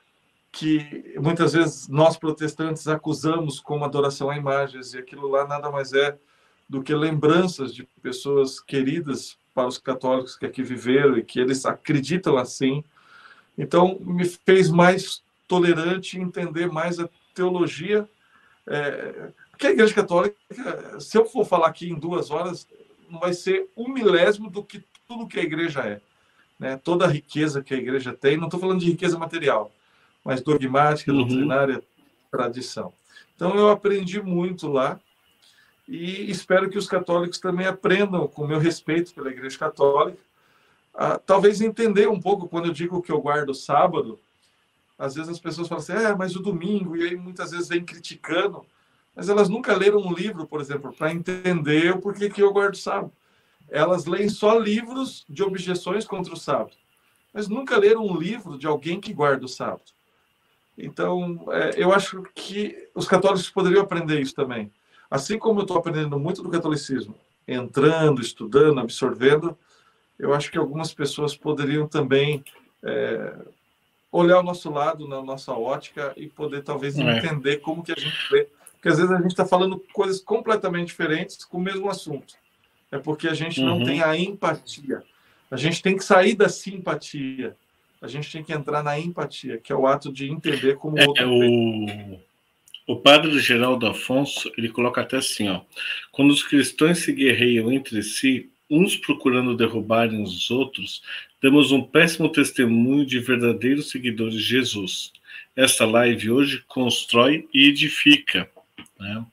que muitas vezes nós protestantes acusamos como adoração a imagens, e aquilo lá nada mais é do que lembranças de pessoas queridas para os católicos que aqui viveram e que eles acreditam assim. Então, me fez mais tolerante e entender mais a teologia. É, porque a Igreja Católica, se eu for falar aqui em duas horas, não vai ser um milésimo do que tudo que a Igreja é. Né? Toda a riqueza que a Igreja tem, não estou falando de riqueza material, mas dogmática, uhum. doutrinária, tradição. Então, eu aprendi muito lá e espero que os católicos também aprendam, com o meu respeito pela Igreja Católica, a, talvez entender um pouco, quando eu digo que eu guardo sábado, às vezes as pessoas falam assim, é, mas o domingo, e aí muitas vezes vem criticando, mas elas nunca leram um livro, por exemplo, para entender o porquê que eu guardo sábado. Elas leem só livros de objeções contra o sábado, mas nunca leram um livro de alguém que guarda o sábado. Então, é, eu acho que os católicos poderiam aprender isso também. Assim como eu estou aprendendo muito do catolicismo, entrando, estudando, absorvendo, eu acho que algumas pessoas poderiam também é, olhar o nosso lado, na nossa ótica, e poder talvez é. entender como que a gente vê. Porque às vezes a gente está falando coisas completamente diferentes com o mesmo assunto. É porque a gente uhum. não tem a empatia. A gente tem que sair da simpatia. A gente tem que entrar na empatia, que é o ato de entender como o é, outro o... O padre Geraldo Afonso, ele coloca até assim, ó, quando os cristãos se guerreiam entre si, uns procurando derrubarem os outros, damos um péssimo testemunho de verdadeiros seguidores de Jesus. Esta live hoje constrói e edifica. Né?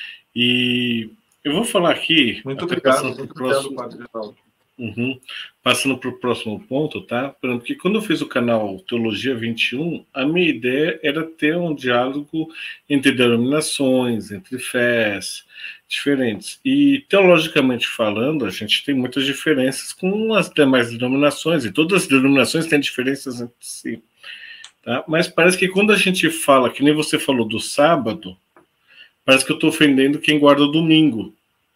E eu vou falar aqui... Muito obrigado, muito obrigado, próximo... padre Geraldo. Uhum. Passando para o próximo ponto, tá? Porque quando eu fiz o canal Teologia vinte e um, a minha ideia era ter um diálogo entre denominações, entre fés diferentes. E, teologicamente falando, a gente tem muitas diferenças com as demais denominações, e todas as denominações têm diferenças entre si. Tá? Mas parece que quando a gente fala, que nem você falou do sábado, parece que eu estou ofendendo quem guarda o domingo.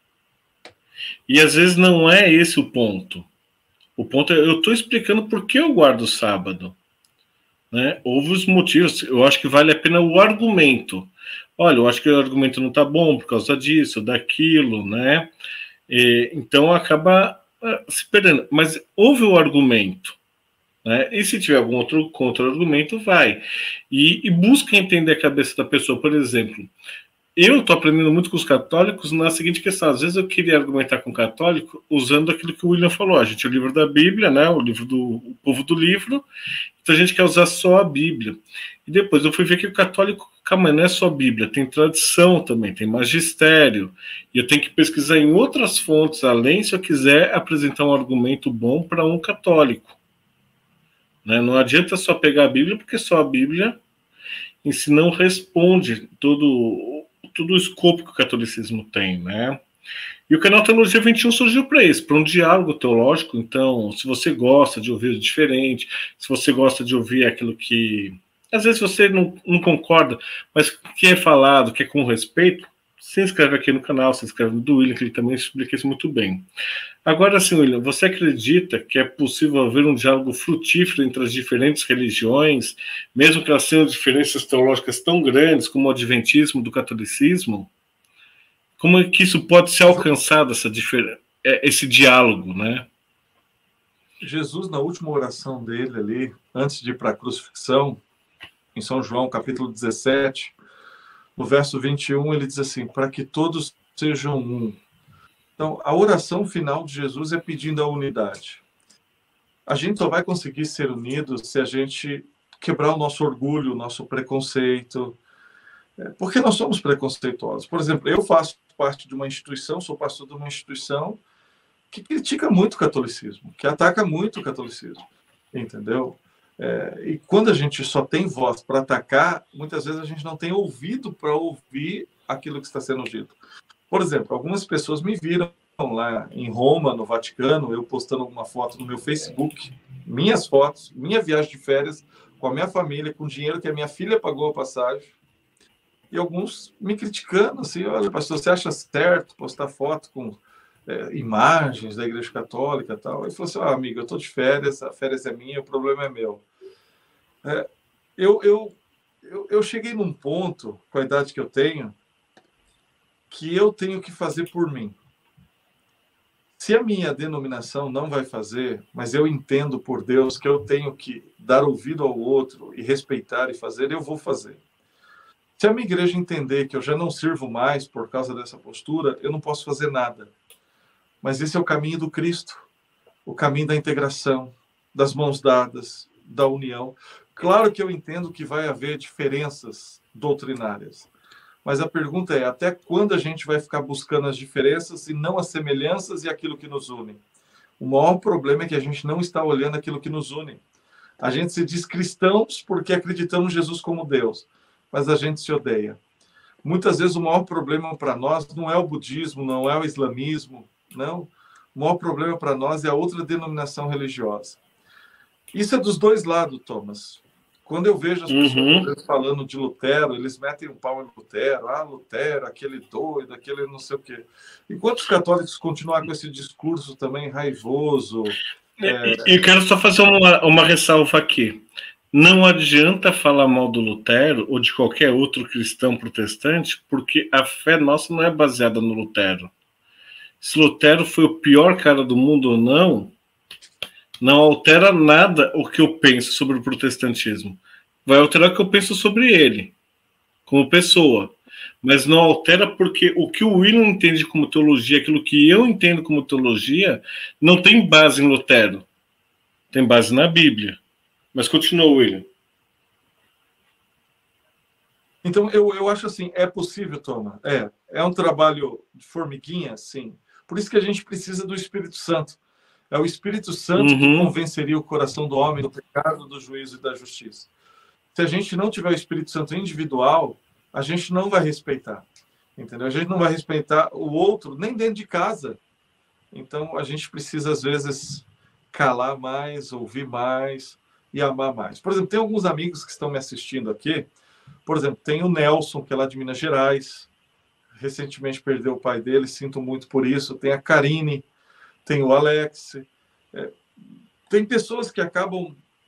E às vezes não é esse o ponto. O ponto é, eu estou explicando por que eu guardo o sábado. né? Houve os motivos, eu acho que vale a pena o argumento. Olha, eu acho que o argumento não está bom por causa disso, daquilo, né? E, então acaba uh, se perdendo. Mas houve o argumento, né? E se tiver algum outro contra-argumento, vai. E, e busca entender a cabeça da pessoa. Por exemplo, eu estou aprendendo muito com os católicos na seguinte questão. Às vezes eu queria argumentar com o católico usando aquilo que o William falou. A gente é o livro da Bíblia, né? O livro do o povo do livro. Então a gente quer usar só a Bíblia. E depois eu fui ver que o católico, calma, não é só a Bíblia, tem tradição também, tem magistério. E eu tenho que pesquisar em outras fontes, além, se eu quiser apresentar um argumento bom para um católico. Né? Não adianta só pegar a Bíblia, porque só a Bíblia em si não responde todo, todo o escopo que o catolicismo tem, né? E o canal Teologia vinte e um surgiu para isso, para um diálogo teológico. Então, se você gosta de ouvir diferente, se você gosta de ouvir aquilo que às vezes você não, não concorda, mas que é falado, que é com respeito, se inscreve aqui no canal, se inscreve no do William, que ele também explica isso muito bem. Agora sim, William, você acredita que é possível haver um diálogo frutífero entre as diferentes religiões, mesmo que elas tenham diferenças teológicas tão grandes como o adventismo do catolicismo? Como é que isso pode ser alcançado, essa difer... esse diálogo, né? Jesus, na última oração dele ali, antes de ir para a crucifixão, em São João, capítulo dezessete, no verso vinte e um, ele diz assim, para que todos sejam um. Então, a oração final de Jesus é pedindo a unidade. A gente só vai conseguir ser unidos se a gente quebrar o nosso orgulho, o nosso preconceito, porque nós somos preconceituosos. Por exemplo, eu faço parte de uma instituição, sou pastor de uma instituição que critica muito o catolicismo, que ataca muito o catolicismo, entendeu? É, e quando a gente só tem voz para atacar, muitas vezes a gente não tem ouvido para ouvir aquilo que está sendo dito. Por exemplo, algumas pessoas me viram lá em Roma, no Vaticano, eu postando alguma foto no meu Facebook, minhas fotos, minha viagem de férias, com a minha família, com dinheiro que a minha filha pagou a passagem, e alguns me criticando, assim, olha, pastor, você acha certo postar foto com é, imagens da Igreja Católica e tal? Ele falou assim, ah, amigo, eu estou de férias, a férias é minha, o problema é meu. É, eu, eu, eu, eu cheguei num ponto, com a idade que eu tenho, que eu tenho que fazer por mim. Se a minha denominação não vai fazer, mas eu entendo por Deus que eu tenho que dar ouvido ao outro e respeitar e fazer, eu vou fazer. Se a minha igreja entender que eu já não sirvo mais por causa dessa postura, eu não posso fazer nada. Mas esse é o caminho do Cristo, o caminho da integração, das mãos dadas, da união. Claro que eu entendo que vai haver diferenças doutrinárias, mas a pergunta é, até quando a gente vai ficar buscando as diferenças e não as semelhanças e aquilo que nos une? O maior problema é que a gente não está olhando aquilo que nos une. A gente se diz cristãos porque acreditamos em Jesus como Deus, mas a gente se odeia. Muitas vezes o maior problema para nós não é o budismo, não é o islamismo, não. O maior problema para nós é a outra denominação religiosa. Isso é dos dois lados, Thomas. Quando eu vejo as pessoas uhum. falando de Lutero, eles metem um pau em Lutero, ah, Lutero, aquele doido, aquele não sei o quê. Enquanto os católicos continuarem com esse discurso também raivoso... É... E eu quero só fazer uma, uma ressalva aqui. Não adianta falar mal do Lutero ou de qualquer outro cristão protestante, porque a fé nossa não é baseada no Lutero. Se Lutero foi o pior cara do mundo ou não, não altera nada o que eu penso sobre o protestantismo. Vai alterar o que eu penso sobre ele, como pessoa. Mas não altera porque o que o William entende como teologia, aquilo que eu entendo como teologia, não tem base em Lutero. Tem base na Bíblia. Mas continua, William. Então, eu, eu acho assim, é possível, Toma. É, é um trabalho de formiguinha, sim. Por isso que a gente precisa do Espírito Santo. É o Espírito Santo uhum. que convenceria o coração do homem do pecado, do juízo e da justiça. Se a gente não tiver o Espírito Santo individual, a gente não vai respeitar. Entendeu? A gente não vai respeitar o outro, nem dentro de casa. Então, a gente precisa, às vezes, calar mais, ouvir mais e amar mais. Por exemplo, tem alguns amigos que estão me assistindo aqui. Por exemplo, tem o Nelson, que é lá de Minas Gerais. Recentemente perdeu o pai dele, sinto muito por isso. Tem a Karine, tem o Alex. É, tem pessoas que acabam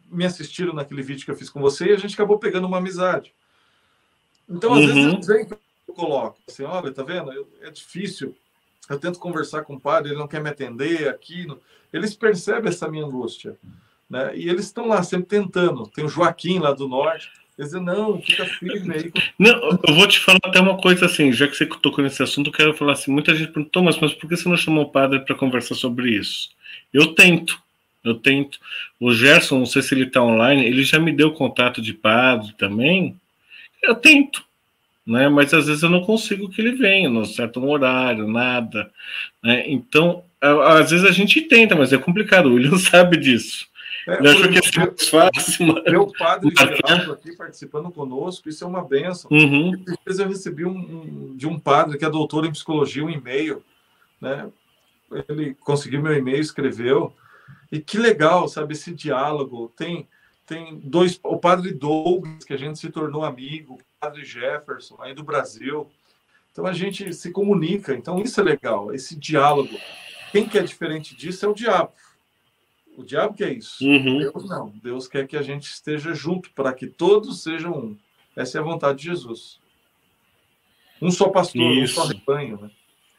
me assistiram naquele vídeo que eu fiz com você e a gente acabou pegando uma amizade. Então, às Uhum. vezes, eu, eu coloco assim, olha, tá vendo? Eu, é difícil. Eu tento conversar com o padre, ele não quer me atender aqui. No... Eles percebem essa minha angústia, né? E eles estão lá sempre tentando. Tem o Joaquim lá do norte. Eles dizem, não, fica firme aí. Não, eu vou te falar até uma coisa assim, já que você tocou nesse assunto, eu quero falar assim, muita gente perguntou, mas, mas por que você não chamou o padre para conversar sobre isso? Eu tento, eu tento. O Gerson, não sei se ele está online, ele já me deu contato de padre também. Eu tento, né? Mas às vezes eu não consigo que ele venha, não certo um horário, nada. Né? Então, às vezes a gente tenta, mas é complicado, o William sabe disso. É, Ele achou que ia ser mais fácil. Mas... Meu padre Geraldo aqui participando conosco, isso é uma benção. Uhum. Depois eu recebi um, um, de um padre que é doutor em psicologia, um e-mail, né? Ele conseguiu meu e-mail, escreveu, e que legal, sabe, esse diálogo. Tem, tem dois, o padre Douglas, que a gente se tornou amigo, o padre Jefferson, aí do Brasil. Então a gente se comunica, então isso é legal, esse diálogo. Quem quer diferente disso é o diabo. O diabo quer isso. Uhum. Deus não. Deus quer que a gente esteja junto para que todos sejam um. Essa é a vontade de Jesus. Um só pastor, isso. um só rebanho, né?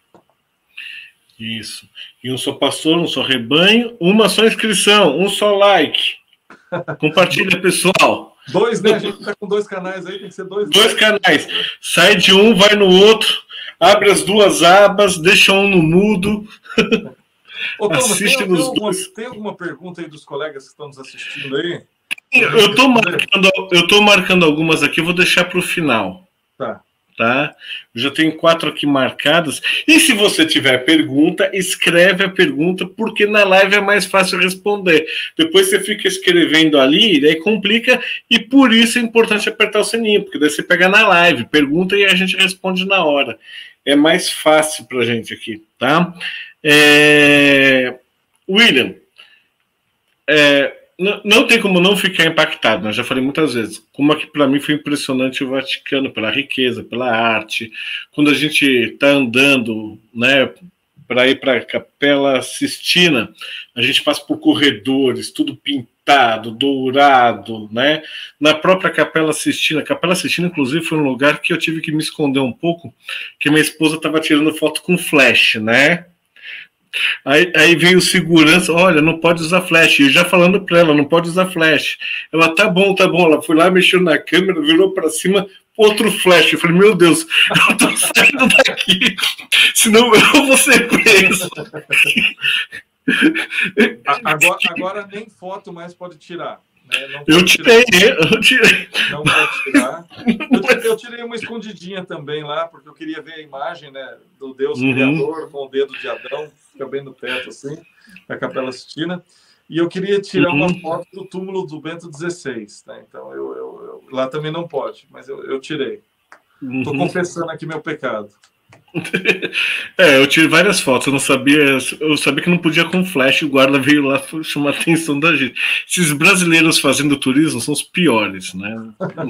Isso. E um só pastor, um só rebanho, uma só inscrição, um só like. Compartilha, pessoal. Dois, né? A gente está com dois canais aí, tem que ser dois. Dois canais. Sai de um, vai no outro, abre as duas abas, deixa um no mudo. Ô, Thomas, assiste tem, nos tem, alguma, dois. tem alguma pergunta aí dos colegas que estão nos assistindo aí? Eu estou marcando, eu tô marcando algumas aqui, eu vou deixar para o final. Tá. Tá? Eu já tenho quatro aqui marcadas. E se você tiver pergunta, escreve a pergunta, porque na live é mais fácil responder. Depois você fica escrevendo ali, daí complica, e por isso é importante apertar o sininho, porque daí você pega na live, pergunta e a gente responde na hora. É mais fácil para a gente aqui, tá? É... William, é... Não, não tem como não ficar impactado, né? Já falei muitas vezes, como aqui para mim foi impressionante o Vaticano, pela riqueza, pela arte. Quando a gente está andando, né, para ir para a Capela Sistina, a gente passa por corredores, tudo pintado, dourado, né? Na própria Capela Sistina, a Capela Sistina, inclusive, foi um lugar que eu tive que me esconder um pouco, que minha esposa estava tirando foto com flash, né? Aí, aí veio o segurança, olha, não pode usar flash. Eu já falando para ela, não pode usar flash. Ela, tá bom, tá bom. Ela foi lá, mexeu na câmera, virou para cima, outro flash. Eu falei, meu Deus, eu tô saindo daqui, senão eu vou ser preso. Agora, agora nem foto mais pode tirar. Né? Não eu pode tirei, tirar. eu tirei. Não pode tirar. Eu tirei, eu tirei uma escondidinha também lá, porque eu queria ver a imagem, né, do Deus Uhum. Criador com o dedo de Adão, fica bem no teto, assim, na Capela Sistina. E eu queria tirar uhum. uma foto do túmulo do Bento dezesseis. Né? Então, eu, eu, eu, lá também não pode, mas eu, eu tirei. Estou Uhum. confessando aqui meu pecado. É, eu tirei várias fotos, eu não sabia, eu sabia que não podia com flash, o guarda veio lá chamar a atenção da gente. Esses brasileiros fazendo turismo são os piores, né?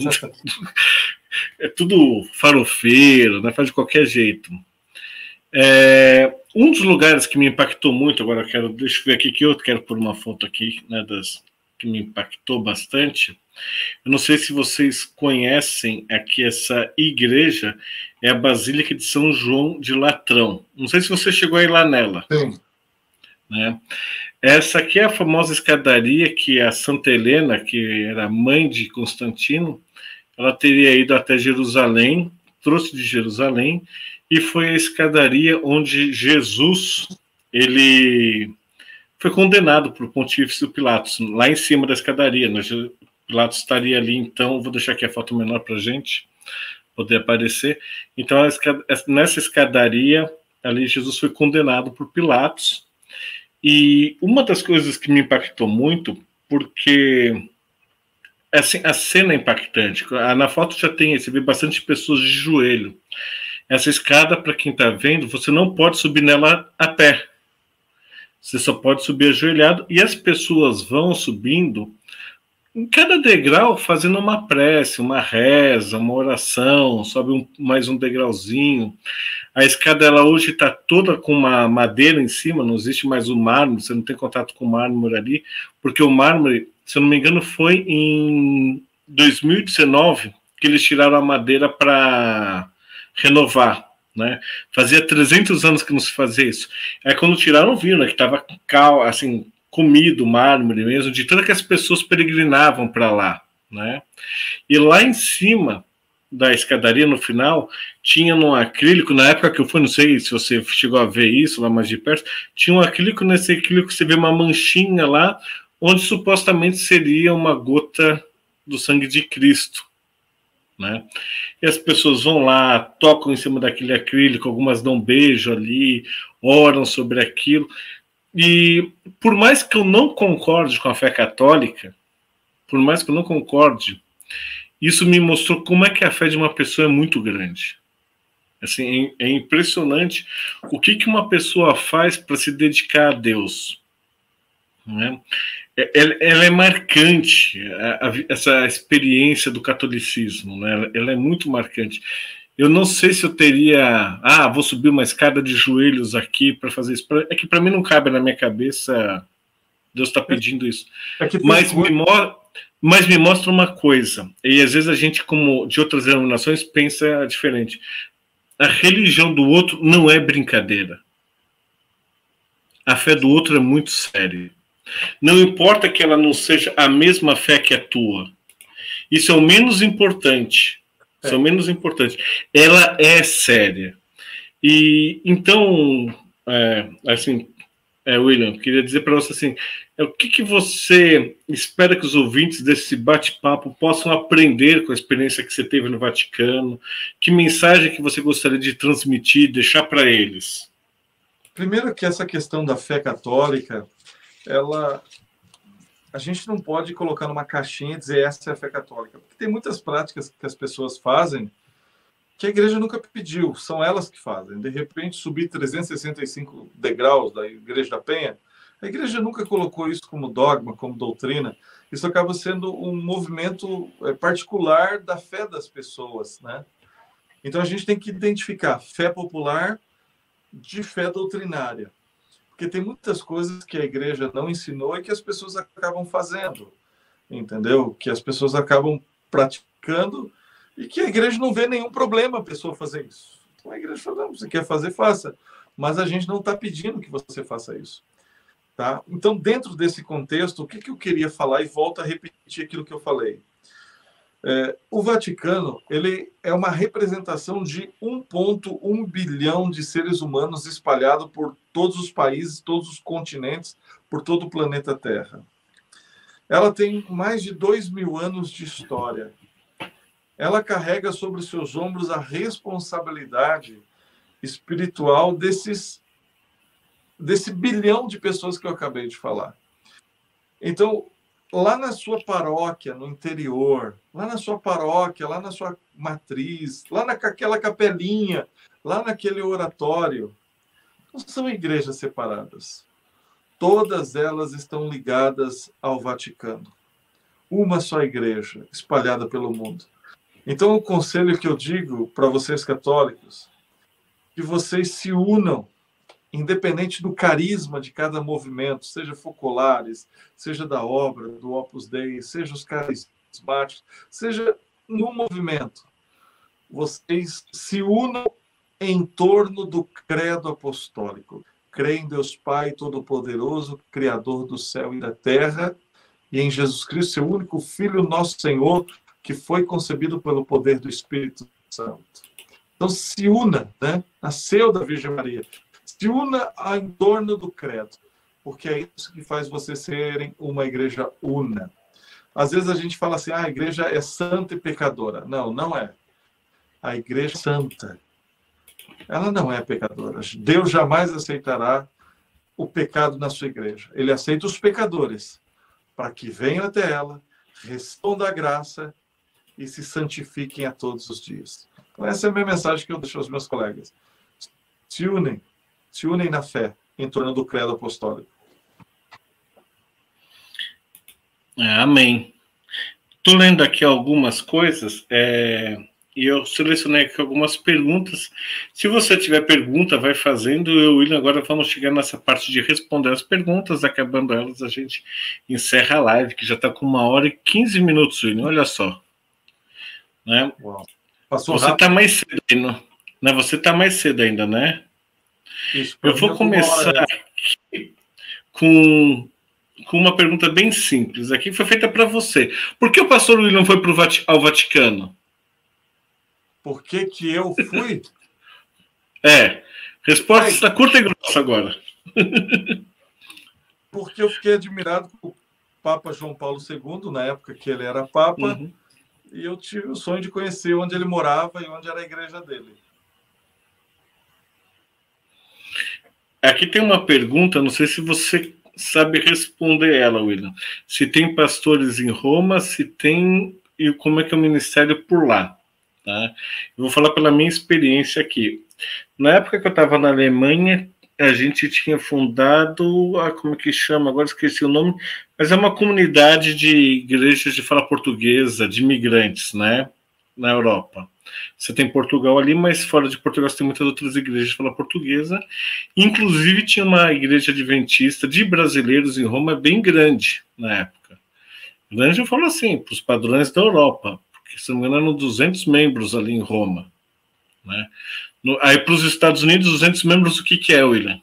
É tudo farofeiro, né? Faz de qualquer jeito. É, um dos lugares que me impactou muito, agora eu quero, deixa eu ver aqui que eu quero pôr uma foto aqui, né, das, que me impactou bastante. Eu não sei se vocês conhecem aqui essa igreja, é a Basílica de São João de Latrão. Não sei se você chegou a ir lá nela. Sim. Né? Essa aqui é a famosa escadaria que a Santa Helena, que era mãe de Constantino, ela teria ido até Jerusalém, trouxe de Jerusalém, e foi a escadaria onde Jesus ele foi condenado por Pontífice Pilatos, lá em cima da escadaria. Né? Pilatos estaria ali, então, vou deixar aqui a foto menor para a gente poder aparecer. Então, nessa escadaria, ali Jesus foi condenado por Pilatos. E uma das coisas que me impactou muito, porque assim, a cena é impactante. Na foto já tem, você vê bastante pessoas de joelho. Essa escada, para quem está vendo, você não pode subir nela a pé. Você só pode subir ajoelhado. E as pessoas vão subindo em cada degrau fazendo uma prece, uma reza, uma oração, sobe um, mais um degrauzinho. A escada ela hoje está toda com uma madeira em cima, não existe mais o mármore, você não tem contato com o mármore ali, porque o mármore se eu não me engano, foi em dois mil e dezenove que eles tiraram a madeira para renovar, né? Fazia trezentos anos que não se fazia isso. Aí quando tiraram, viram, né, que estava assim, comido, mármore mesmo, de tanto que as pessoas peregrinavam para lá, né? E lá em cima da escadaria, no final, tinha no acrílico, na época que eu fui, não sei se você chegou a ver isso lá mais de perto, tinha um acrílico, nesse acrílico você vê uma manchinha lá, onde supostamente seria uma gota do sangue de Cristo, né? E as pessoas vão lá, tocam em cima daquele acrílico, algumas dão um beijo ali, oram sobre aquilo, e por mais que eu não concorde com a fé católica, por mais que eu não concorde, isso me mostrou como é que a fé de uma pessoa é muito grande. Assim, é impressionante o que, que uma pessoa faz para se dedicar a Deus, né? Ela, ela é marcante, a, a, essa experiência do catolicismo, né? Ela, ela é muito marcante. Eu não sei se eu teria... Ah, vou subir uma escada de joelhos aqui para fazer isso. É que para mim não cabe na minha cabeça Deus está pedindo isso. É que mas, me mo... mas me mostra uma coisa, e às vezes a gente, como de outras denominações, pensa diferente. A religião do outro não é brincadeira. A fé do outro é muito séria. Não importa que ela não seja a mesma fé que a tua. Isso é o menos importante. Isso é, é o menos importante. Ela é séria. E então, é, assim, é, William, queria dizer para você assim, é, o que, que você espera que os ouvintes desse bate-papo possam aprender com a experiência que você teve no Vaticano? Que mensagem que você gostaria de transmitir, deixar para eles? Primeiro que essa questão da fé católica, ela, a gente não pode colocar numa caixinha e dizer essa é a fé católica, porque tem muitas práticas que as pessoas fazem que a igreja nunca pediu, são elas que fazem. De repente, subir trezentos e sessenta e cinco degraus da Igreja da Penha, a igreja nunca colocou isso como dogma, como doutrina. Isso acaba sendo um movimento particular da fé das pessoas, né? Então, a gente tem que identificar fé popular de fé doutrinária. Porque tem muitas coisas que a igreja não ensinou e que as pessoas acabam fazendo, entendeu? Que as pessoas acabam praticando e que a igreja não vê nenhum problema a pessoa fazer isso. Então a igreja fala, não, você quer fazer, faça. Mas a gente não está pedindo que você faça isso. Tá? Então, dentro desse contexto, o que, que eu queria falar, e volto a repetir aquilo que eu falei. É, o Vaticano, ele é uma representação de um vírgula um bilhão de seres humanos espalhados por todos os países, todos os continentes, por todo o planeta Terra. Ela tem mais de dois mil anos de história. Ela carrega sobre os seus ombros a responsabilidade espiritual desses, desse bilhão de pessoas que eu acabei de falar. Então, lá na sua paróquia, no interior, lá na sua paróquia, lá na sua matriz, lá naquela capelinha, lá naquele oratório, não são igrejas separadas. Todas elas estão ligadas ao Vaticano. Uma só igreja, espalhada pelo mundo. Então, o conselho que eu digo para vocês católicos, que vocês se unam, independente do carisma de cada movimento, seja focolares, seja da obra, do Opus Dei, seja os carismáticos, seja no movimento, vocês se unam em torno do credo apostólico. Crê em Deus Pai Todo-Poderoso, Criador do céu e da terra, e em Jesus Cristo, seu único Filho, nosso Senhor, que foi concebido pelo poder do Espírito Santo. Então, se una, né? Nasceu da Virgem Maria. Se una em torno do credo, porque é isso que faz vocês serem uma igreja una. Às vezes a gente fala assim, ah, a igreja é santa e pecadora. Não, não é. A igreja é santa. Ela não é pecadora. Deus jamais aceitará o pecado na sua igreja. Ele aceita os pecadores, para que venham até ela, respondam a graça e se santifiquem a todos os dias. Então, essa é a minha mensagem que eu deixo aos meus colegas. Se unem, se unem na fé, em torno do credo apostólico. Amém. Estou lendo aqui algumas coisas. É, e eu selecionei aqui algumas perguntas. Se você tiver pergunta, vai fazendo. Eu e o William agora vamos chegar nessa parte de responder as perguntas. Acabando elas, a gente encerra a live, que já está com uma hora e quinze minutos, William. Olha só. Né? Uau. Passou você está mais cedo ainda, né? Você está mais cedo ainda, né? Isso, eu vou começar aqui com, com uma pergunta bem simples. Aqui foi feita para você. Por que o pastor William foi pro Vati- ao Vaticano? Por que que eu fui? É, resposta Ai. curta e grossa agora. Porque eu fiquei admirado com o Papa João Paulo segundo, na época que ele era Papa, uhum. e eu tive o sonho de conhecer onde ele morava e onde era a igreja dele. Aqui tem uma pergunta, não sei se você sabe responder ela, William. Se tem pastores em Roma, se tem, e como é que é o ministério por lá. Tá? Eu vou falar pela minha experiência aqui. Na época que eu estava na Alemanha, a gente tinha fundado, ah, como é que chama? Agora esqueci o nome, mas é uma comunidade de igrejas de fala portuguesa, de imigrantes, né? Na Europa. Você tem Portugal ali, mas fora de Portugal você tem muitas outras igrejas de fala portuguesa. Inclusive tinha uma igreja adventista de brasileiros em Roma bem grande na época. Grande eu falo assim, para os padrões da Europa. Se não me engano, eram duzentos membros ali em Roma. Né? No, aí, para os Estados Unidos, duzentos membros, o que, que é, William?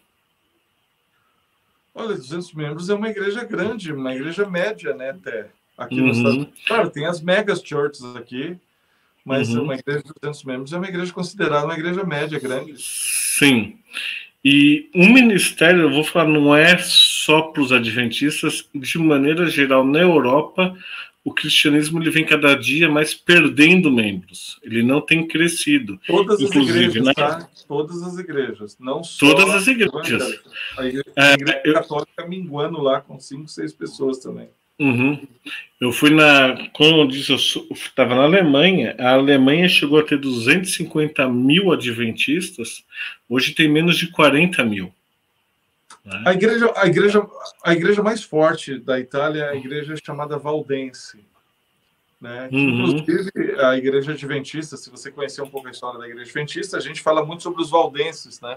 Olha, duzentos membros é uma igreja grande, uma igreja média, né, até. Aqui uhum. nos Estados Unidos. Claro, tem as mega churches aqui, mas uhum. uma igreja de duzentos membros é uma igreja considerada uma igreja média, grande. Sim. E o ministério, eu vou falar, não é só para os adventistas, de maneira geral, na Europa, o cristianismo ele vem cada dia mais perdendo membros. Ele não tem crescido. Todas Inclusive, as igrejas, né? Tá? Todas as igrejas. Não só Todas as igrejas. A igreja, a igreja é, católica eu... minguando lá com cinco, seis pessoas também. Uhum. Eu fui na... Como eu disse, eu estava na Alemanha. A Alemanha chegou a ter duzentos e cinquenta mil adventistas. Hoje tem menos de quarenta mil. Né? A igreja, a, igreja, a igreja mais forte da Itália é a igreja chamada Valdense. Né? Que, uhum. Inclusive, a igreja adventista, se você conhecer um pouco a história da igreja adventista, a gente fala muito sobre os valdenses, né?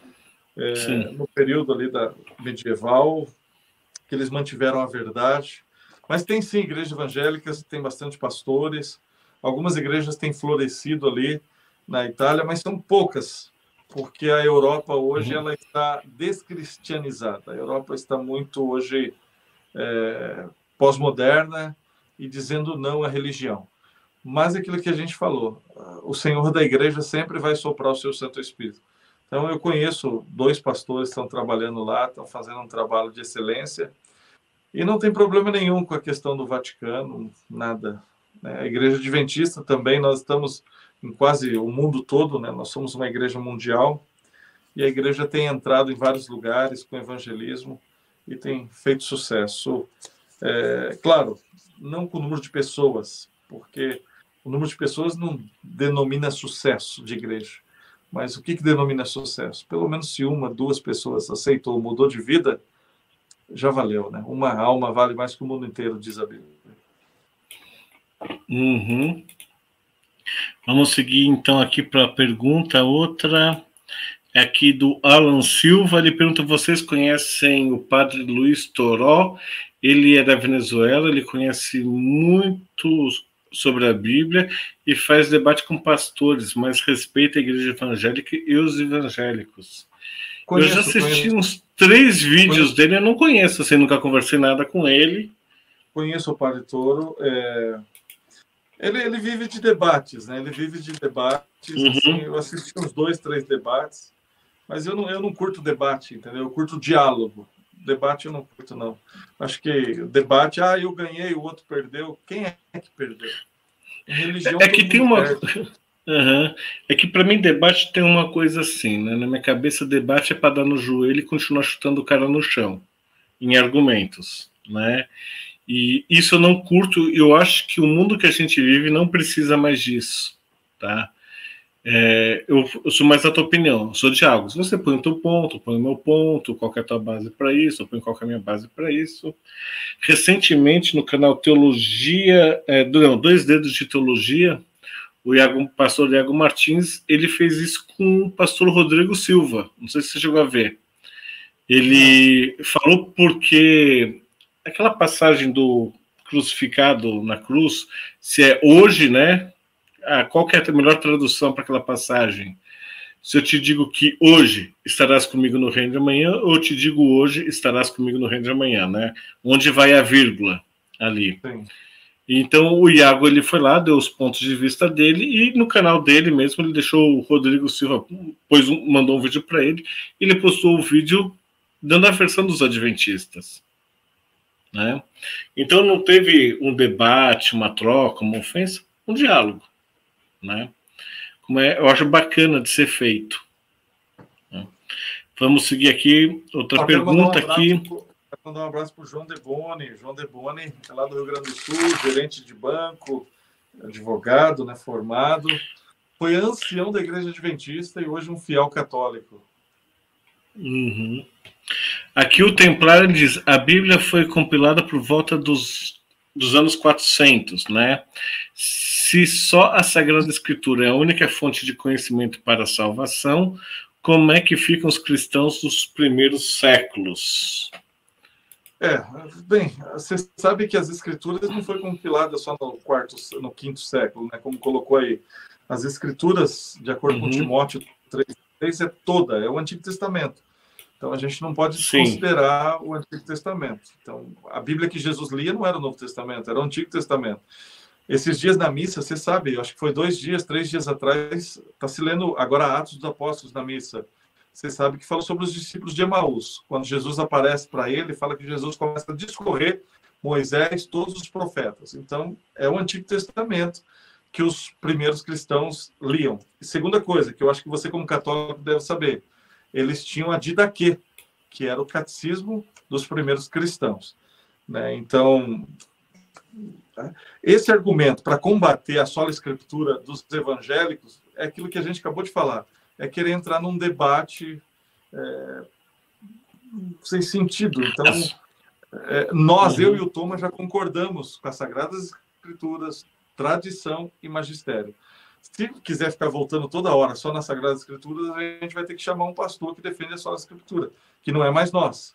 É, no período ali da medieval, que eles mantiveram a verdade. Mas tem sim igrejas evangélicas, tem bastante pastores. Algumas igrejas têm florescido ali na Itália, mas são poucas. Porque a Europa hoje uhum. ela está descristianizada. A Europa está muito hoje é, pós-moderna e dizendo não à religião. Mas aquilo que a gente falou, o Senhor da igreja sempre vai soprar o seu Santo Espírito. Então eu conheço dois pastores que estão trabalhando lá, estão fazendo um trabalho de excelência e não tem problema nenhum com a questão do Vaticano, nada. A igreja adventista também, nós estamos em quase o mundo todo, né? Nós somos uma igreja mundial e a igreja tem entrado em vários lugares com evangelismo e tem feito sucesso. É, claro, não com o número de pessoas, porque o número de pessoas não denomina sucesso de igreja. Mas o que, que denomina sucesso? Pelo menos se uma, duas pessoas aceitou, mudou de vida, já valeu, né? Uma alma vale mais que o mundo inteiro, diz a Bíblia. Uhum. Vamos seguir, então, aqui para a pergunta. Outra é aqui do Alan Silva. Ele pergunta, vocês conhecem o padre Luiz Toró? Ele é da Venezuela, ele conhece muito sobre a Bíblia e faz debate com pastores, mas respeita a igreja evangélica e os evangélicos. Conheço, eu já assisti conheço. uns três vídeos conheço. dele, eu não conheço, assim, nunca conversei nada com ele. Conheço o padre Toro, é... Ele, ele vive de debates, né? Ele vive de debates. Uhum. Assim, eu assisti uns dois, três debates, mas eu não, eu não curto debate, entendeu? Eu curto diálogo. Debate eu não curto, não. Acho que debate, ah, eu ganhei, o outro perdeu. Quem é que perdeu? Em religião, é que tem uma. Uhum. É que para mim debate tem uma coisa assim, né? Na minha cabeça, debate é para dar no joelho e continuar chutando o cara no chão, em argumentos, né? E isso eu não curto, eu acho que o mundo que a gente vive não precisa mais disso, tá? É, eu, eu sou mais da tua opinião, eu sou de algo. Se você põe o teu ponto, eu ponho o meu ponto, qual que é a tua base para isso, eu ponho qual que é a minha base para isso. Recentemente, no canal Teologia, é, não, Dois Dedos de Teologia, O Iago, pastor Iago Martins, ele fez isso com o pastor Rodrigo Silva. Não sei se você chegou a ver. Ele falou porque aquela passagem do crucificado na cruz, se é hoje, né? Ah, qual que é a melhor tradução para aquela passagem? Se eu te digo que hoje estarás comigo no reino de amanhã, ou eu te digo hoje estarás comigo no reino de amanhã, né? Onde vai a vírgula ali. Sim. Então o Iago ele foi lá, deu os pontos de vista dele e no canal dele mesmo ele deixou o Rodrigo Silva, pois um, mandou um vídeo para ele, e ele postou o vídeo dando a versão dos adventistas, né? Então não teve um debate, uma troca, uma ofensa, um diálogo, né? Como é, eu acho bacana de ser feito, né? Vamos seguir aqui outra Só pergunta um aqui. Quero mandar um abraço para o João Deboni. João Deboni é lá do Rio Grande do Sul, gerente de banco, advogado, né, formado. Foi ancião da Igreja Adventista e hoje um fiel católico. Uhum. Aqui o Templário diz, a Bíblia foi compilada por volta dos, dos anos quatrocentos, né? Se só a Sagrada Escritura é a única fonte de conhecimento para a salvação, como é que ficam os cristãos dos primeiros séculos? É, bem, você sabe que as escrituras não foi compilada só no quarto, no quinto século, né? Como colocou aí. As escrituras, de acordo uhum. com Timóteo três, é toda, é o Antigo Testamento. Então a gente não pode desconsiderar o Antigo Testamento. Então, a Bíblia que Jesus lia não era o Novo Testamento, era o Antigo Testamento. Esses dias na missa, você sabe, acho que foi dois dias, três dias atrás, está se lendo agora Atos dos Apóstolos na missa. Você sabe que fala sobre os discípulos de Emaús. Quando Jesus aparece para ele, fala que Jesus começa a discorrer Moisés, todos os profetas. Então, é o Antigo Testamento que os primeiros cristãos liam. E segunda coisa, que eu acho que você como católico deve saber, eles tinham a Didaquê, que era o catecismo dos primeiros cristãos, né? Então, esse argumento para combater a sola escritura dos evangélicos é aquilo que a gente acabou de falar, é querer entrar num debate é, sem sentido. Então, é, nós, uhum. eu e o Thomas, já concordamos com as Sagradas Escrituras, tradição e magistério. Se quiser ficar voltando toda hora só nas Sagradas Escrituras, a gente vai ter que chamar um pastor que defende a sola escritura, que não é mais nós.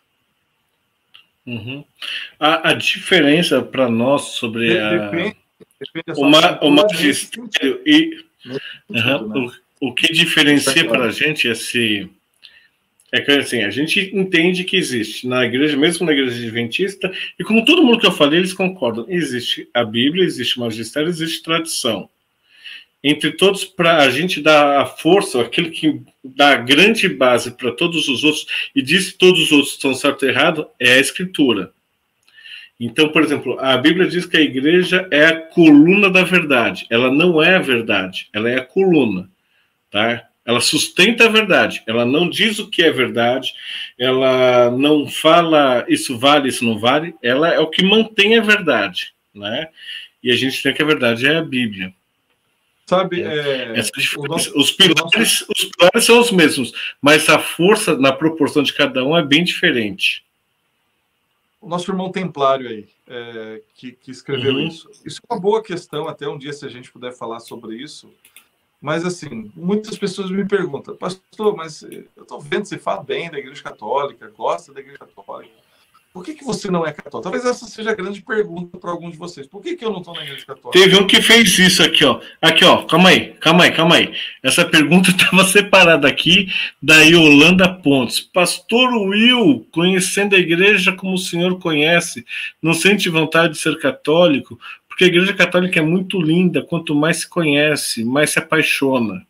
Uhum. A, a diferença para nós sobre de, a, depende, depende o, ma, o magistério e uhum, né? o, o que diferencia para a gente é se é que assim, a gente entende que existe na igreja, mesmo na igreja adventista, e como todo mundo que eu falei, eles concordam, existe a Bíblia, existe o magistério, existe tradição. Entre todos, para a gente dar a força, aquilo que dá a grande base para todos os outros, e diz que todos os outros estão certo ou errado, é a Escritura. Então, por exemplo, a Bíblia diz que a igreja é a coluna da verdade. Ela não é a verdade, ela é a coluna, tá? Ela sustenta a verdade, ela não diz o que é verdade, ela não fala isso vale, isso não vale, ela é o que mantém a verdade, né? E a gente tem que a verdade é a Bíblia. Sabe, é, Essa nosso, os, pilares, nosso... os pilares são os mesmos, mas a força na proporção de cada um é bem diferente. O nosso irmão Templário aí, é, que, que escreveu uhum. isso. Isso é uma boa questão, até um dia se a gente puder falar sobre isso. Mas, assim, muitas pessoas me perguntam, pastor, mas eu estou vendo que você fala bem da Igreja Católica, gosta da Igreja Católica. Por que, que você não é católico? Talvez essa seja a grande pergunta para alguns de vocês. Por que, que eu não estou na Igreja Católica? Teve um que fez isso aqui, ó. Aqui, ó. Calma aí, calma aí, calma aí. Essa pergunta estava separada aqui da Yolanda Pontes. Pastor Will, conhecendo a igreja como o senhor conhece, não sente vontade de ser católico? Porque a Igreja Católica é muito linda. Quanto mais se conhece, mais se apaixona.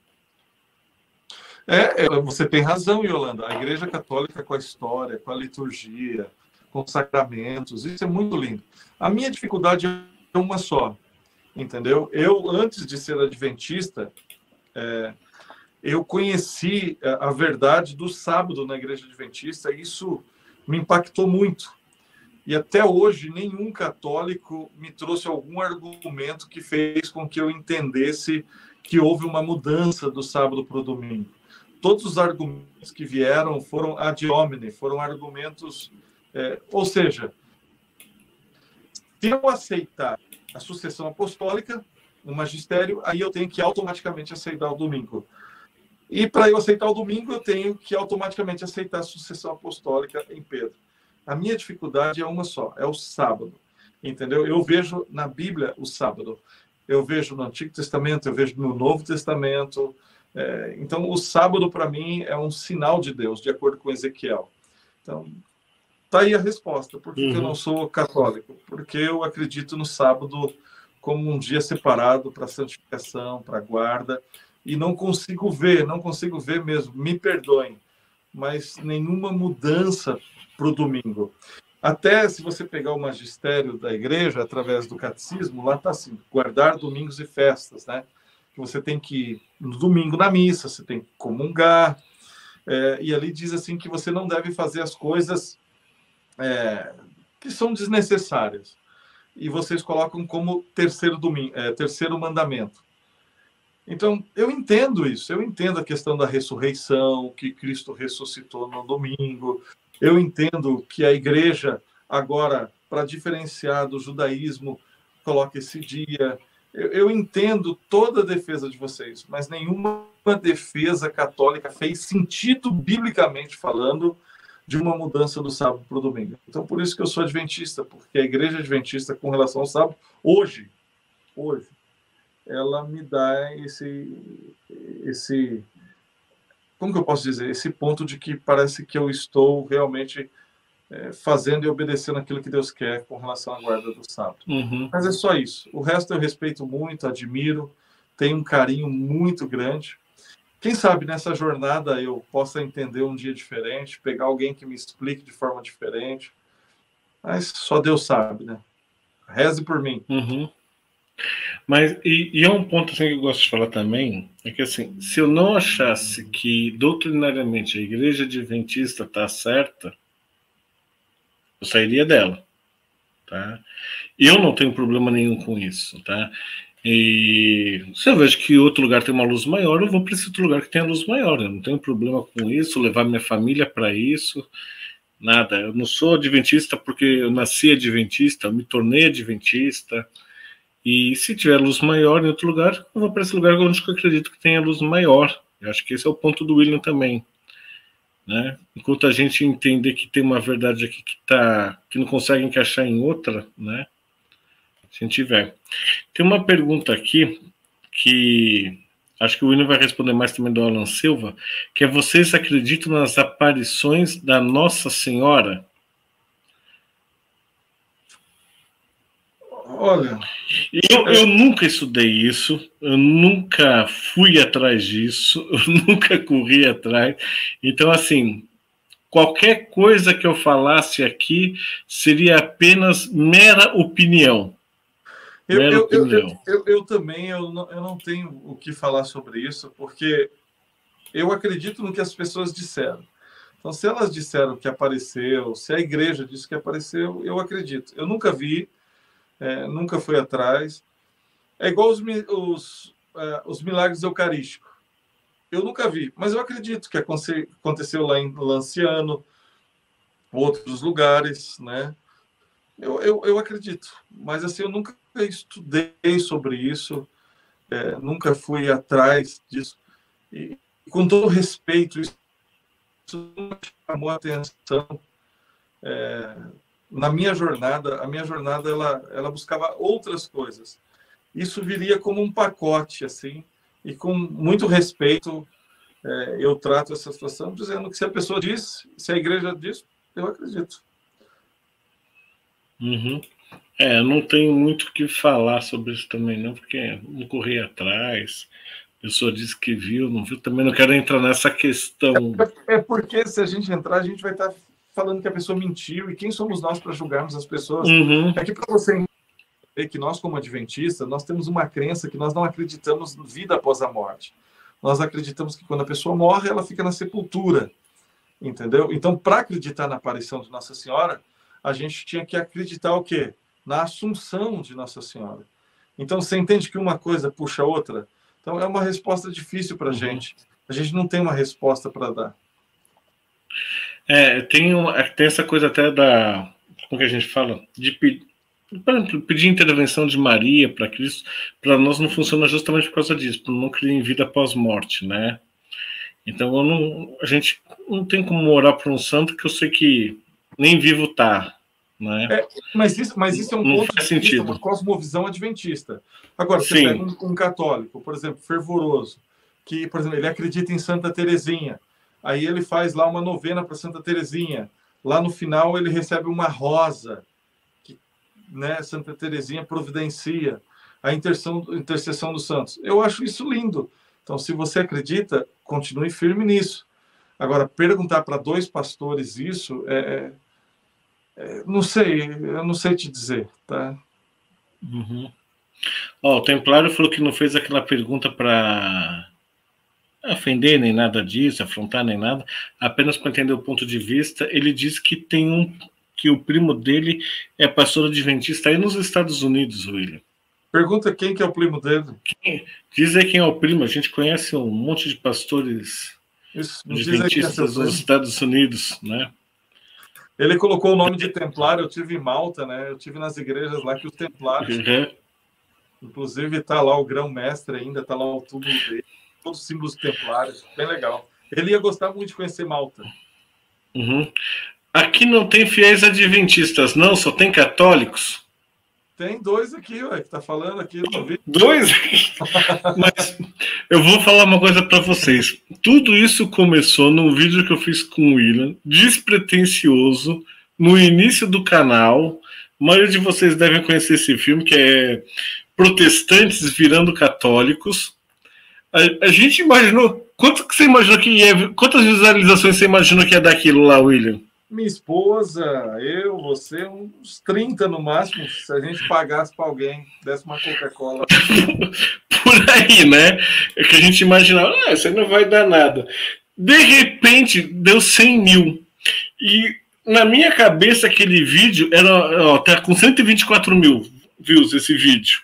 É, você tem razão, Yolanda. A Igreja Católica com a história, com a liturgia, com sacramentos, isso é muito lindo. A minha dificuldade é uma só, entendeu? Eu, antes de ser adventista, é, eu conheci a verdade do sábado na Igreja Adventista e isso me impactou muito. E até hoje, nenhum católico me trouxe algum argumento que fez com que eu entendesse que houve uma mudança do sábado para o domingo. Todos os argumentos que vieram foram ad hominem, foram argumentos... É, ou seja, se eu aceitar a sucessão apostólica, no magistério, aí eu tenho que automaticamente aceitar o domingo. E para eu aceitar o domingo, eu tenho que automaticamente aceitar a sucessão apostólica em Pedro. A minha dificuldade é uma só, é o sábado. Entendeu? Eu vejo na Bíblia o sábado. Eu vejo no Antigo Testamento, eu vejo no Novo Testamento. É, então, o sábado, para mim, é um sinal de Deus, de acordo com Ezequiel. Então, tá aí a resposta. Por que, uhum. que eu não sou católico? Porque eu acredito no sábado como um dia separado para santificação, para guarda, e não consigo ver, não consigo ver mesmo, me perdoem, mas nenhuma mudança para o domingo. Até se você pegar o magistério da igreja, através do catecismo, lá está assim, guardar domingos e festas, né? Que você tem que ir no domingo na missa, você tem que comungar, é, e ali diz assim que você não deve fazer as coisas é, que são desnecessárias. E vocês colocam como terceiro, domingo, é, terceiro mandamento. Então, eu entendo isso, eu entendo a questão da ressurreição, que Cristo ressuscitou no domingo, eu entendo que a igreja, agora, para diferenciar do judaísmo, coloca esse dia. Eu, eu entendo toda a defesa de vocês, mas nenhuma defesa católica fez sentido, biblicamente falando, de uma mudança do sábado para o domingo. Então, por isso que eu sou adventista, porque a igreja adventista, com relação ao sábado, hoje, hoje, ela me dá esse, esse, como que eu posso dizer, esse ponto de que parece que eu estou realmente é, fazendo e obedecendo aquilo que Deus quer com relação à guarda do sábado. Uhum. Mas é só isso. O resto eu respeito muito, admiro, tenho um carinho muito grande. Quem sabe nessa jornada eu possa entender um dia diferente, pegar alguém que me explique de forma diferente. Mas só Deus sabe, né? Reze por mim. Uhum. Mas, e, e é um ponto assim, que eu gosto de falar também, é que assim, se eu não achasse que doutrinariamente a igreja adventista está certa, eu sairia dela, tá? Eu não tenho problema nenhum com isso, tá? E se eu vejo que outro lugar tem uma luz maior, eu vou para esse outro lugar que tem a luz maior, eu não tenho problema com isso, levar minha família para isso, nada. Eu não sou adventista porque eu nasci adventista, eu me tornei adventista. E se tiver luz maior em outro lugar, eu vou para esse lugar onde eu acredito que tenha luz maior. Eu acho que esse é o ponto do William também, né? Enquanto a gente entender que tem uma verdade aqui que tá, que não consegue encaixar em outra, né? Se a gente tiver. Tem uma pergunta aqui que acho que o William vai responder mais também do Alan Silva, que é: vocês acreditam nas aparições da Nossa Senhora? Olha, eu, eu nunca estudei isso, eu nunca fui atrás disso, eu nunca corri atrás. Então, assim, qualquer coisa que eu falasse aqui seria apenas mera opinião. Eu, mera eu, opinião. Eu, eu, eu também eu não, eu não tenho o que falar sobre isso, porque eu acredito no que as pessoas disseram. Então, se elas disseram que apareceu, se a igreja disse que apareceu, eu acredito. Eu nunca vi. É, nunca fui atrás. É igual os, os, uh, os milagres eucarísticos. Eu nunca vi, mas eu acredito que aconteceu lá em Lanciano, outros lugares, né? Eu, eu, eu acredito, mas assim, eu nunca estudei sobre isso, é, nunca fui atrás disso. E, com todo respeito, isso não me chamou a atenção. É, na minha jornada, a minha jornada ela, ela buscava outras coisas. Isso viria como um pacote, assim, e com muito respeito é, eu trato essa situação, dizendo que se a pessoa diz, se a igreja diz, eu acredito. Uhum. É, eu não tenho muito o que falar sobre isso também, não, porque não corri atrás, a pessoa disse que viu, não viu, também não quero entrar nessa questão. É porque se a gente entrar, a gente vai estar falando que a pessoa mentiu, e quem somos nós para julgarmos as pessoas? Uhum. É que para você entender que nós, como adventistas, nós temos uma crença que nós não acreditamos em vida após a morte. Nós acreditamos que quando a pessoa morre, ela fica na sepultura, entendeu? Então, para acreditar na aparição de Nossa Senhora, a gente tinha que acreditar o quê? Na assunção de Nossa Senhora. Então, você entende que uma coisa puxa a outra? Então, é uma resposta difícil para a uhum. gente. A gente não tem uma resposta para dar. É, tem, uma, tem essa coisa até da... Como que a gente fala? De, Por exemplo, pedir intervenção de Maria para Cristo, para nós não funciona justamente por causa disso, por não crer em vida após morte, né? Então eu não, a gente não tem como orar por um santo que eu sei que nem vivo tá, né? É, mas, isso, mas isso é um não ponto faz de vista, sentido. uma cosmovisão adventista. Agora, você Sim. pega um, um católico, por exemplo, fervoroso, que, por exemplo, ele acredita em Santa Teresinha, aí ele faz lá uma novena para Santa Teresinha, lá no final ele recebe uma rosa, que, né, Santa Teresinha providencia a intercessão, intercessão dos santos. Eu acho isso lindo. Então, se você acredita, continue firme nisso. Agora, perguntar para dois pastores isso, é, é, não sei, eu não sei te dizer, tá? Uhum. Ó, o Templário falou que não fez aquela pergunta para ofender nem nada disso, afrontar nem nada, apenas para entender o ponto de vista. Ele disse que tem um que o primo dele é pastor adventista aí nos Estados Unidos, William. Pergunta quem que é o primo dele. Quem, diz aí quem é o primo. A gente conhece um monte de pastores Isso, adventistas nos Estados Unidos, né? Ele colocou o nome de Templário. Eu tive em Malta, né? Eu tive nas igrejas lá que os Templários, uhum. Inclusive está lá o grão-mestre ainda, está lá o túmulo dele, todos os símbolos templários, bem legal. Ele ia gostar muito de conhecer Malta. Uhum. Aqui não tem fiéis adventistas, não, só tem católicos. Tem dois aqui, ué, que tá falando aqui no vídeo. Dois? Mas eu vou falar uma coisa para vocês. Tudo isso começou num vídeo que eu fiz com o William, despretensioso, no início do canal. A maioria de vocês devem conhecer esse filme, que é Protestantes Virando Católicos. A, a gente imaginou... Quanto que você imaginou que ia... Quantas visualizações você imaginou que ia dar aquilo lá, William? Minha esposa, eu, você, uns trinta no máximo, se a gente pagasse para alguém, desse uma Coca-Cola. Por aí, né? É que a gente imaginava, ah, isso não vai dar nada. De repente, deu cem mil. E na minha cabeça, aquele vídeo era, ó, tá com cento e vinte e quatro mil views esse vídeo.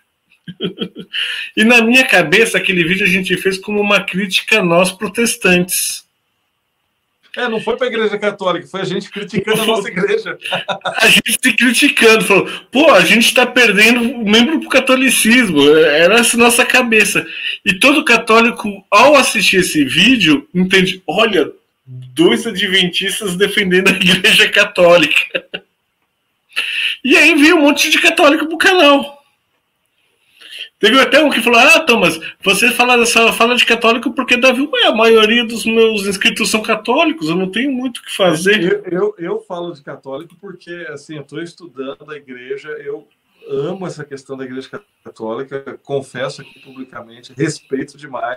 E na minha cabeça, aquele vídeo a gente fez como uma crítica a nós protestantes. É, não foi para a Igreja Católica, foi a gente criticando a nossa igreja. A gente se criticando, falou, pô, a gente está perdendo o membro pro catolicismo. Era essa nossa cabeça. E todo católico, ao assistir esse vídeo, entende, olha, dois adventistas defendendo a Igreja Católica. E aí veio um monte de católico pro canal. Teve até um que falou, ah, Thomas, você fala, dessa, fala de católico porque, Davi, ué, a maioria dos meus inscritos são católicos, eu não tenho muito o que fazer. Eu, eu, eu falo de católico porque, assim, eu estou estudando a igreja, eu amo essa questão da igreja católica, confesso aqui publicamente, respeito demais.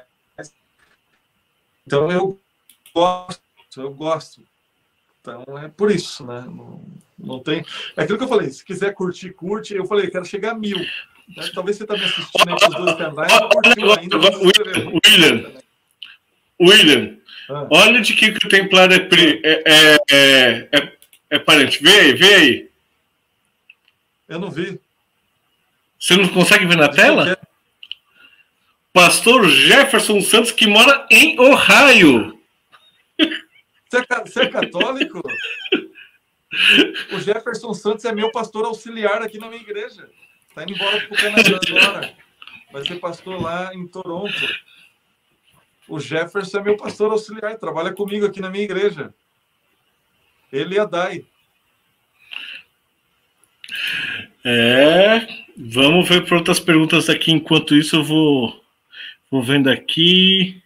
Então, eu gosto, eu gosto. Então, é por isso, né? Não, não tem... É aquilo que eu falei, se quiser curtir, curte. Eu falei, quero chegar a mil. Talvez você está me assistindo aí nos dois canais. Ainda, William, William, ah. olha de que, que o Templário é, é, é, é, é parente. Vê aí, vê aí. Eu não vi. Você não consegue ver na de tela? Pastor Jefferson Santos, que mora em Ohio. Você é, você é católico? O Jefferson Santos é meu pastor auxiliar aqui na minha igreja. Está indo embora para o Canadá agora. Vai ser pastor lá em Toronto. O Jefferson é meu pastor auxiliar. Trabalha comigo aqui na minha igreja. Ele e a Dai. É, vamos ver para outras perguntas aqui. Enquanto isso, eu vou, vou vendo aqui.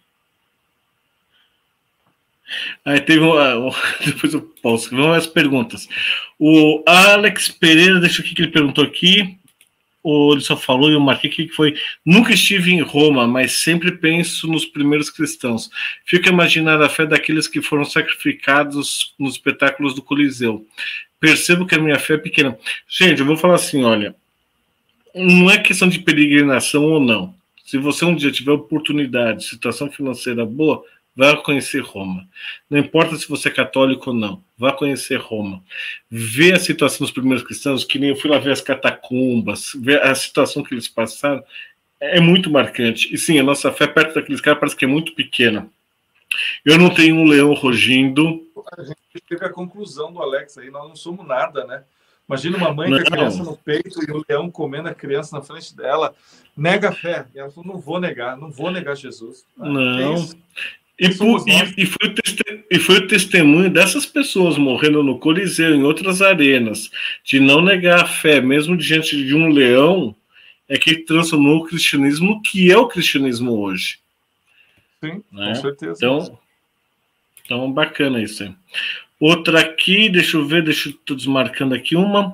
Aí teve uma, depois eu posso. Vamos às perguntas. O Alex Pereira, deixa eu ver o que ele perguntou aqui. Ou ele só falou e eu marquei que foi: nunca estive em Roma, mas sempre penso nos primeiros cristãos. Fico a imaginar a fé daqueles que foram sacrificados nos espetáculos do Coliseu. Percebo que a minha fé é pequena. Gente, eu vou falar assim, olha, não é questão de peregrinação ou não. Se você um dia tiver oportunidade, situação financeira boa, vá conhecer Roma. Não importa se você é católico ou não, vá conhecer Roma. Ver a situação dos primeiros cristãos, que nem eu fui lá ver as catacumbas, ver a situação que eles passaram, é muito marcante. E sim, a nossa fé perto daqueles caras parece que é muito pequena. Eu não tenho um leão rugindo. A gente teve a conclusão do Alex aí, nós não somos nada, né? Imagina uma mãe Não. com a criança no peito e o leão comendo a criança na frente dela. Nega a fé. E ela falou, não vou negar, não vou negar Jesus. Não. É isso. E, Somos por, nós. e, e, foi o teste- e foi o testemunho dessas pessoas morrendo no Coliseu, em outras arenas, de não negar a fé, mesmo diante de um leão, é que transformou o cristianismo no que é o cristianismo hoje. Sim, Né? com certeza. Então, então, bacana isso aí. Outra aqui, deixa eu ver, deixa eu estou desmarcando aqui uma.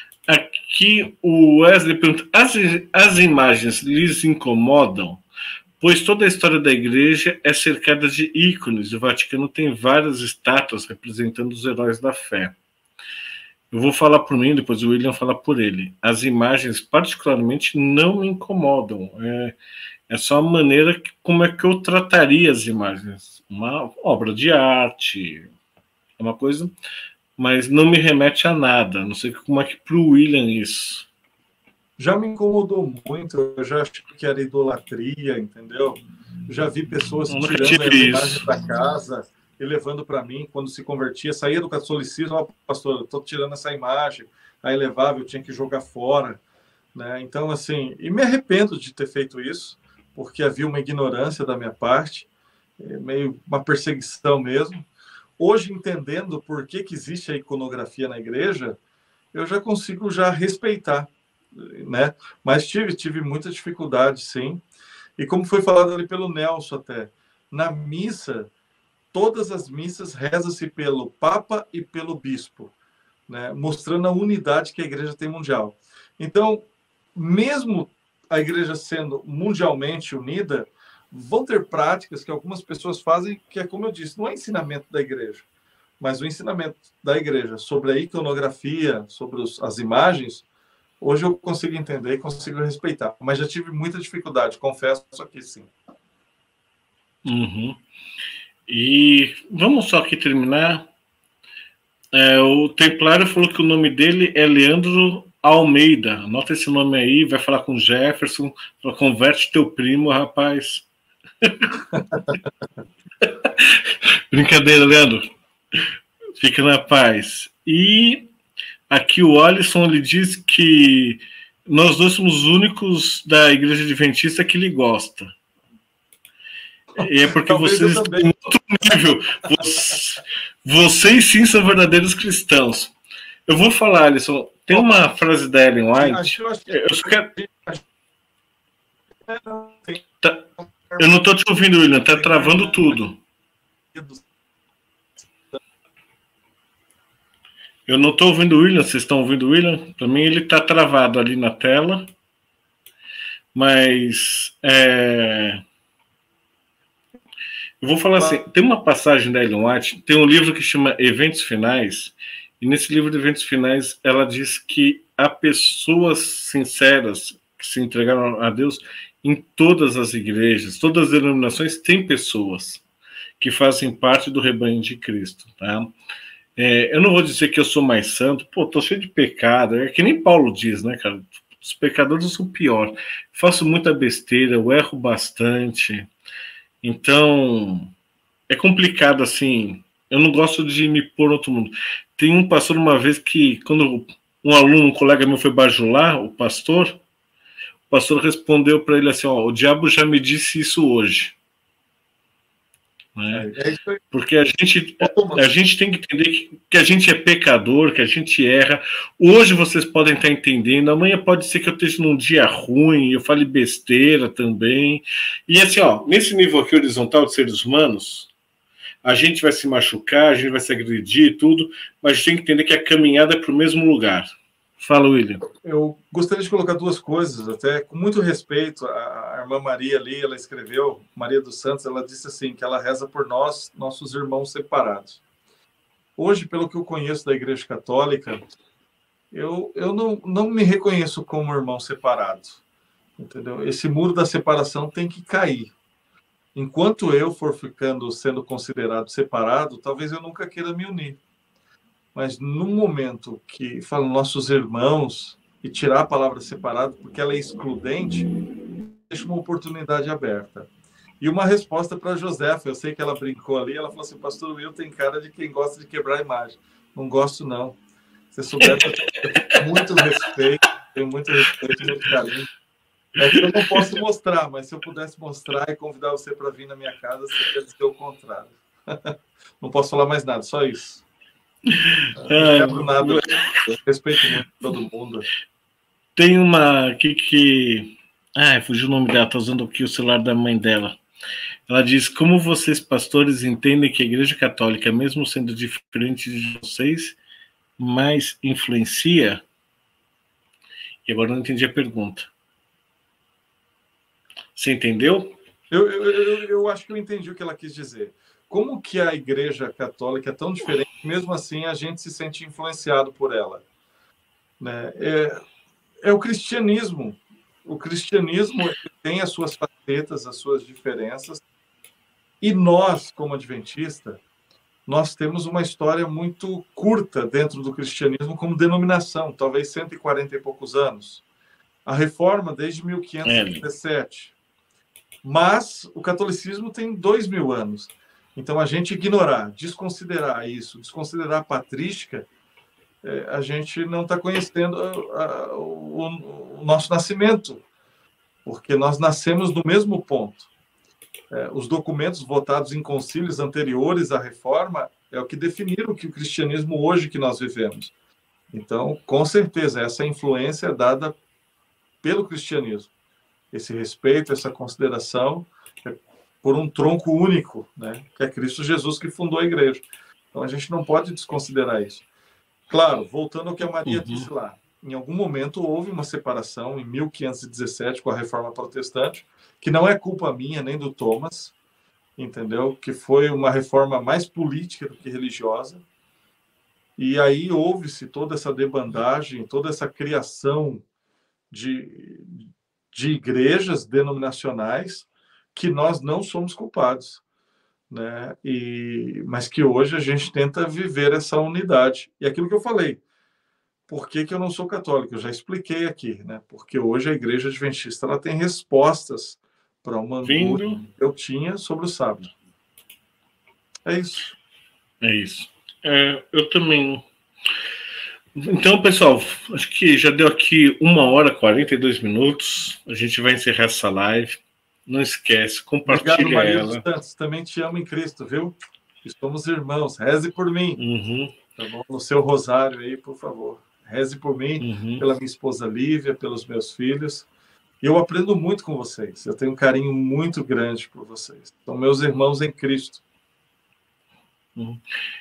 Aqui o Wesley pergunta: as, as imagens lhes incomodam? Pois toda a história da igreja é cercada de ícones. O Vaticano tem várias estátuas representando os heróis da fé. Eu vou falar por mim, depois o William fala por ele. As imagens, particularmente, não me incomodam. É, é só a maneira que, como é que eu trataria as imagens. Uma obra de arte, é uma coisa, mas não me remete a nada. Não sei como é que para o William isso. Já me incomodou muito, eu já achei que era idolatria, entendeu? Já vi pessoas Eu tirando as imagens da casa e levando para mim quando se convertia, saía do catolicismo, ó, pastor, eu estou tirando essa imagem, aí levava, eu tinha que jogar fora, né? Então, assim, e me arrependo de ter feito isso, porque havia uma ignorância da minha parte, meio uma perseguição mesmo. Hoje, entendendo por que que existe a iconografia na igreja, eu já consigo já respeitar, né? Mas tive, tive muita dificuldade, sim. E como foi falado ali pelo Nelson até, na missa, todas as missas reza-se pelo Papa e pelo Bispo, né? Mostrando a unidade que a igreja tem mundial. Então, mesmo a igreja sendo mundialmente unida, vão ter práticas que algumas pessoas fazem que é, como eu disse, não é ensinamento da igreja, mas o ensinamento da igreja sobre a iconografia, sobre os, as imagens, hoje eu consigo entender e consigo respeitar. Mas já tive muita dificuldade, confesso que sim. Uhum. E vamos só aqui terminar. É, o Templário falou que o nome dele é Leandro Almeida. Anota esse nome aí, vai falar com o Jefferson, fala, converte teu primo, rapaz. Brincadeira, Leandro. Fica na paz. E aqui o Alisson, ele diz que nós dois somos os únicos da Igreja Adventista que ele gosta. E é porque Talvez vocês estão em outro nível. Vocês, vocês sim são verdadeiros cristãos. Eu vou falar, Alisson. Tem uma frase da Ellen White. Eu só quero. Tá, eu não estou te ouvindo, William. Está travando tudo. Eu não estou ouvindo o William. Vocês estão ouvindo o William? Para mim, ele está travado ali na tela. Mas. É... Eu vou falar assim, tem uma passagem da Ellen White, tem um livro que chama Eventos Finais, e nesse livro de Eventos Finais ela diz que há pessoas sinceras que se entregaram a Deus em todas as igrejas, todas as denominações têm pessoas que fazem parte do rebanho de Cristo, tá? É, eu não vou dizer que eu sou mais santo, pô, tô cheio de pecado, é que nem Paulo diz, né, cara? Os pecadores são pior, faço muita besteira, eu erro bastante. Então, é complicado, assim, eu não gosto de me pôr no outro mundo. Tem um pastor uma vez que, quando um aluno, um colega meu foi bajular, o pastor, o pastor respondeu para ele assim, ó, o diabo já me disse isso hoje. Né? Porque a gente, a gente tem que entender que, que a gente é pecador, que a gente erra. Hoje vocês podem estar entendendo, amanhã pode ser que eu esteja num dia ruim, eu fale besteira também. E assim, ó, nesse nível aqui horizontal de seres humanos, a gente vai se machucar, a gente vai se agredir e tudo, mas a gente tem que entender que a caminhada é para o mesmo lugar. Fala, William. Eu gostaria de colocar duas coisas, até com muito respeito. A irmã Maria ali, ela escreveu, Maria dos Santos, ela disse assim, que ela reza por nós, nossos irmãos separados. Hoje, pelo que eu conheço da Igreja Católica, eu, eu não, não me reconheço como irmão separado, entendeu? Esse muro da separação tem que cair. Enquanto eu for ficando, sendo considerado separado, talvez eu nunca queira me unir. Mas no momento que falam nossos irmãos e tirar a palavra separado, porque ela é excludente, deixa uma oportunidade aberta. E uma resposta para a Josefa, eu sei que ela brincou ali, ela falou assim, pastor Will tem cara de quem gosta de quebrar a imagem. Não gosto, não. Você souber que eu tenho muito respeito, tenho muito respeito e muito carinho. É que eu não posso mostrar, mas se eu pudesse mostrar e convidar você para vir na minha casa, você ia dizer o contrário. Não posso falar mais nada, só isso. Não quero nada. Eu respeito muito todo mundo. Tem uma aqui que... Ah, fugiu o nome dela, tá usando aqui o celular da mãe dela. Ela diz, como vocês, pastores, entendem que a Igreja Católica, mesmo sendo diferente de vocês, mais influencia? E agora eu não entendi a pergunta. Você entendeu? Eu, eu, eu, eu acho que eu entendi o que ela quis dizer. Como que a Igreja Católica é tão diferente, mesmo assim a gente se sente influenciado por ela? Né? É, é o cristianismo. O cristianismo tem as suas facetas, as suas diferenças, e nós, como adventista, nós temos uma história muito curta dentro do cristianismo como denominação, talvez cento e quarenta e poucos anos. A Reforma desde mil quinhentos e dezessete. É. Mas o catolicismo tem dois mil anos. Então, a gente ignorar, desconsiderar isso, desconsiderar a patrística, é, a gente não está conhecendo a, a, o, o nosso nascimento, porque nós nascemos no mesmo ponto. É, os documentos votados em concílios anteriores à Reforma é o que definiram que o cristianismo hoje que nós vivemos. Então, com certeza, essa influência é dada pelo cristianismo. Esse respeito, essa consideração é por um tronco único, né, que é Cristo Jesus que fundou a igreja. Então, a gente não pode desconsiderar isso. Claro, voltando ao que a Maria uhum. disse lá, em algum momento houve uma separação, em mil quinhentos e dezessete, com a Reforma Protestante, que não é culpa minha nem do Thomas, entendeu? Que foi uma reforma mais política do que religiosa. E aí houve-se toda essa debandagem, toda essa criação de, de igrejas denominacionais que nós não somos culpados, né? E, mas que hoje a gente tenta viver essa unidade. E aquilo que eu falei, por que que eu não sou católico? Eu já expliquei aqui, né? Porque hoje a Igreja Adventista ela tem respostas para uma angústia que eu tinha sobre o sábado. É isso. É isso. É, eu também. Então, pessoal, acho que já deu aqui uma hora e quarenta e dois minutos. A gente vai encerrar essa live. Não esquece, compartilha Obrigado, Maria ela. dos Santos. Também te amo em Cristo, viu? Somos irmãos. Reze por mim. Uhum. Tá bom? No seu rosário aí, por favor. Reze por mim, uhum. pela minha esposa Lívia, pelos meus filhos. E eu aprendo muito com vocês. Eu tenho um carinho muito grande por vocês. São meus irmãos em Cristo. Uhum.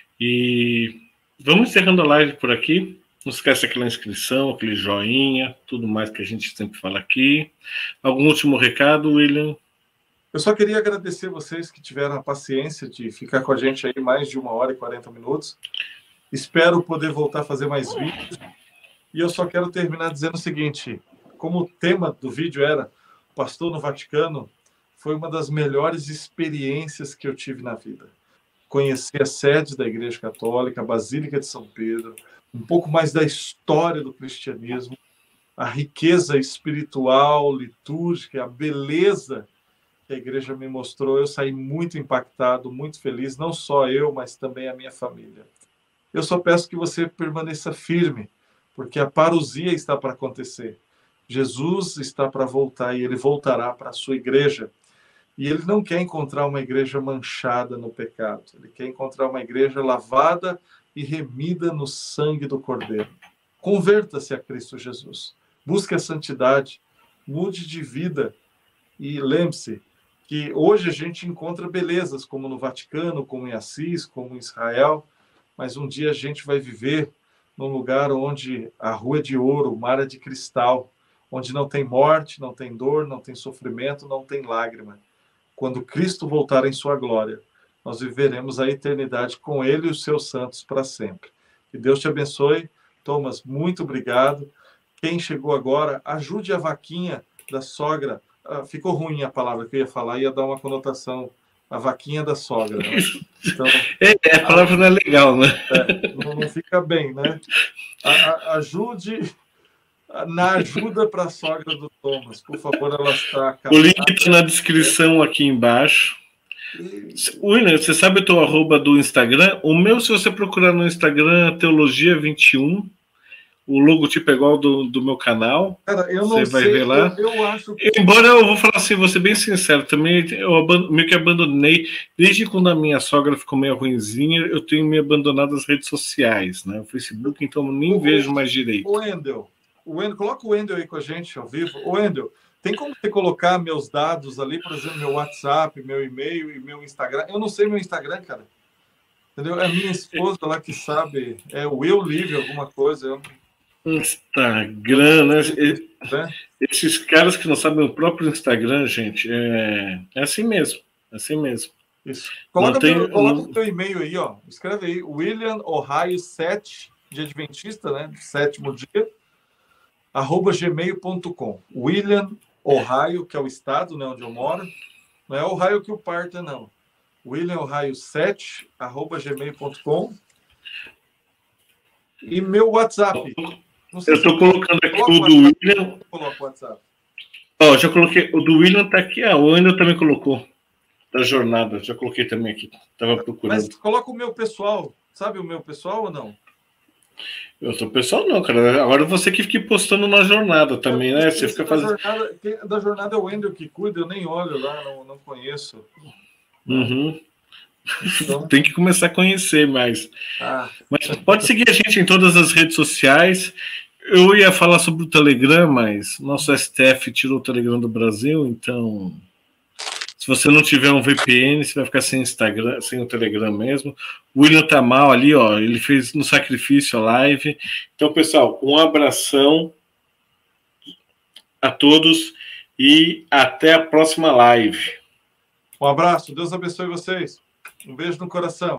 E vamos encerrando a live por aqui. Não esquece aquela inscrição, aquele joinha, tudo mais que a gente sempre fala aqui. Algum último recado, William? Eu só queria agradecer vocês que tiveram a paciência de ficar com a gente aí mais de uma hora e quarenta minutos. Espero poder voltar a fazer mais vídeos. E eu só quero terminar dizendo o seguinte, como o tema do vídeo era Pastor no Vaticano, foi uma das melhores experiências que eu tive na vida. Conhecer a sede da Igreja Católica, a Basílica de São Pedro, um pouco mais da história do cristianismo, a riqueza espiritual, litúrgica, a beleza que a igreja me mostrou. Eu saí muito impactado, muito feliz, não só eu, mas também a minha família. Eu só peço que você permaneça firme, porque a parousia está para acontecer. Jesus está para voltar e ele voltará para a sua igreja. E ele não quer encontrar uma igreja manchada no pecado. Ele quer encontrar uma igreja lavada e remida no sangue do Cordeiro. Converta-se a Cristo Jesus. Busque a santidade. Mude de vida. E lembre-se que hoje a gente encontra belezas, como no Vaticano, como em Assis, como em Israel, mas um dia a gente vai viver num lugar onde a rua é de ouro, o mar é de cristal, onde não tem morte, não tem dor, não tem sofrimento, não tem lágrima. Quando Cristo voltar em sua glória, nós viveremos a eternidade com ele e os seus santos para sempre. Que Deus te abençoe. Thomas, muito obrigado. Quem chegou agora, ajude a vaquinha da sogra. Ah, ficou ruim a palavra que eu ia falar, ia dar uma conotação. A vaquinha da sogra. Né? Então, é, a palavra não é legal, né? É, não, não fica bem, né? A, a, ajude... Na ajuda para a sogra do Thomas, por favor, ela está... Casada. O link está na descrição aqui embaixo. E... William, você sabe o teu arroba do Instagram? O meu, se você procurar no Instagram, Teologia vinte e um. o logotipo é igual do, do meu canal. Cara, eu não Você vai sei, ver lá. Eu, eu acho que... Embora eu vou falar assim, vou ser bem sincero, também eu meio que abandonei, desde quando a minha sogra ficou meio ruinzinha, eu tenho me abandonado as redes sociais, né? O Facebook, então eu nem o, vejo mais direito. O Wendel, o Wendel, coloca o Wendel aí com a gente ao vivo. O Wendel, tem como você colocar meus dados ali, por exemplo, meu WhatsApp, meu e-mail e meu Instagram? Eu não sei meu Instagram, cara. Entendeu? É a minha esposa lá que sabe, é o Eu Livre, alguma coisa. Eu... Instagram, né? Esses caras que não sabem o próprio Instagram, gente, é, é assim mesmo. É assim mesmo. Isso. Coloca, tem, meu, coloca não... o teu e-mail aí, ó. Escreve aí, William Ohio sete, de Adventista, né? Sétimo dia, arroba gmail ponto com. William Ohio, que é o estado, né, onde eu moro. Não é Ohio que o parta, não. William Ohio sete, arroba gmail ponto com. E meu WhatsApp. Eu estou colocando aqui o do William. Coloca o WhatsApp. Ó, já coloquei. O do William tá aqui. Ah, o Wendel também colocou. Da jornada. Já coloquei também aqui. Tava procurando. Mas coloca o meu pessoal. Sabe o meu pessoal ou não? Eu sou pessoal não, cara. Agora você que fica postando na jornada também, né? Você fica fazendo. Jornada, da jornada é o Wendel que cuida, eu nem olho lá, não, não conheço. Uhum. Então... Tem que começar a conhecer mais. Ah. Mas pode seguir a gente em todas as redes sociais. Eu ia falar sobre o Telegram, mas nosso S T F tirou o Telegram do Brasil, então se você não tiver um V P N, você vai ficar sem Instagram, sem o Telegram mesmo. O William tá mal ali, ó, ele fez no sacrifício a live. Então, pessoal, um abração a todos e até a próxima live. Um abraço, Deus abençoe vocês. Um beijo no coração.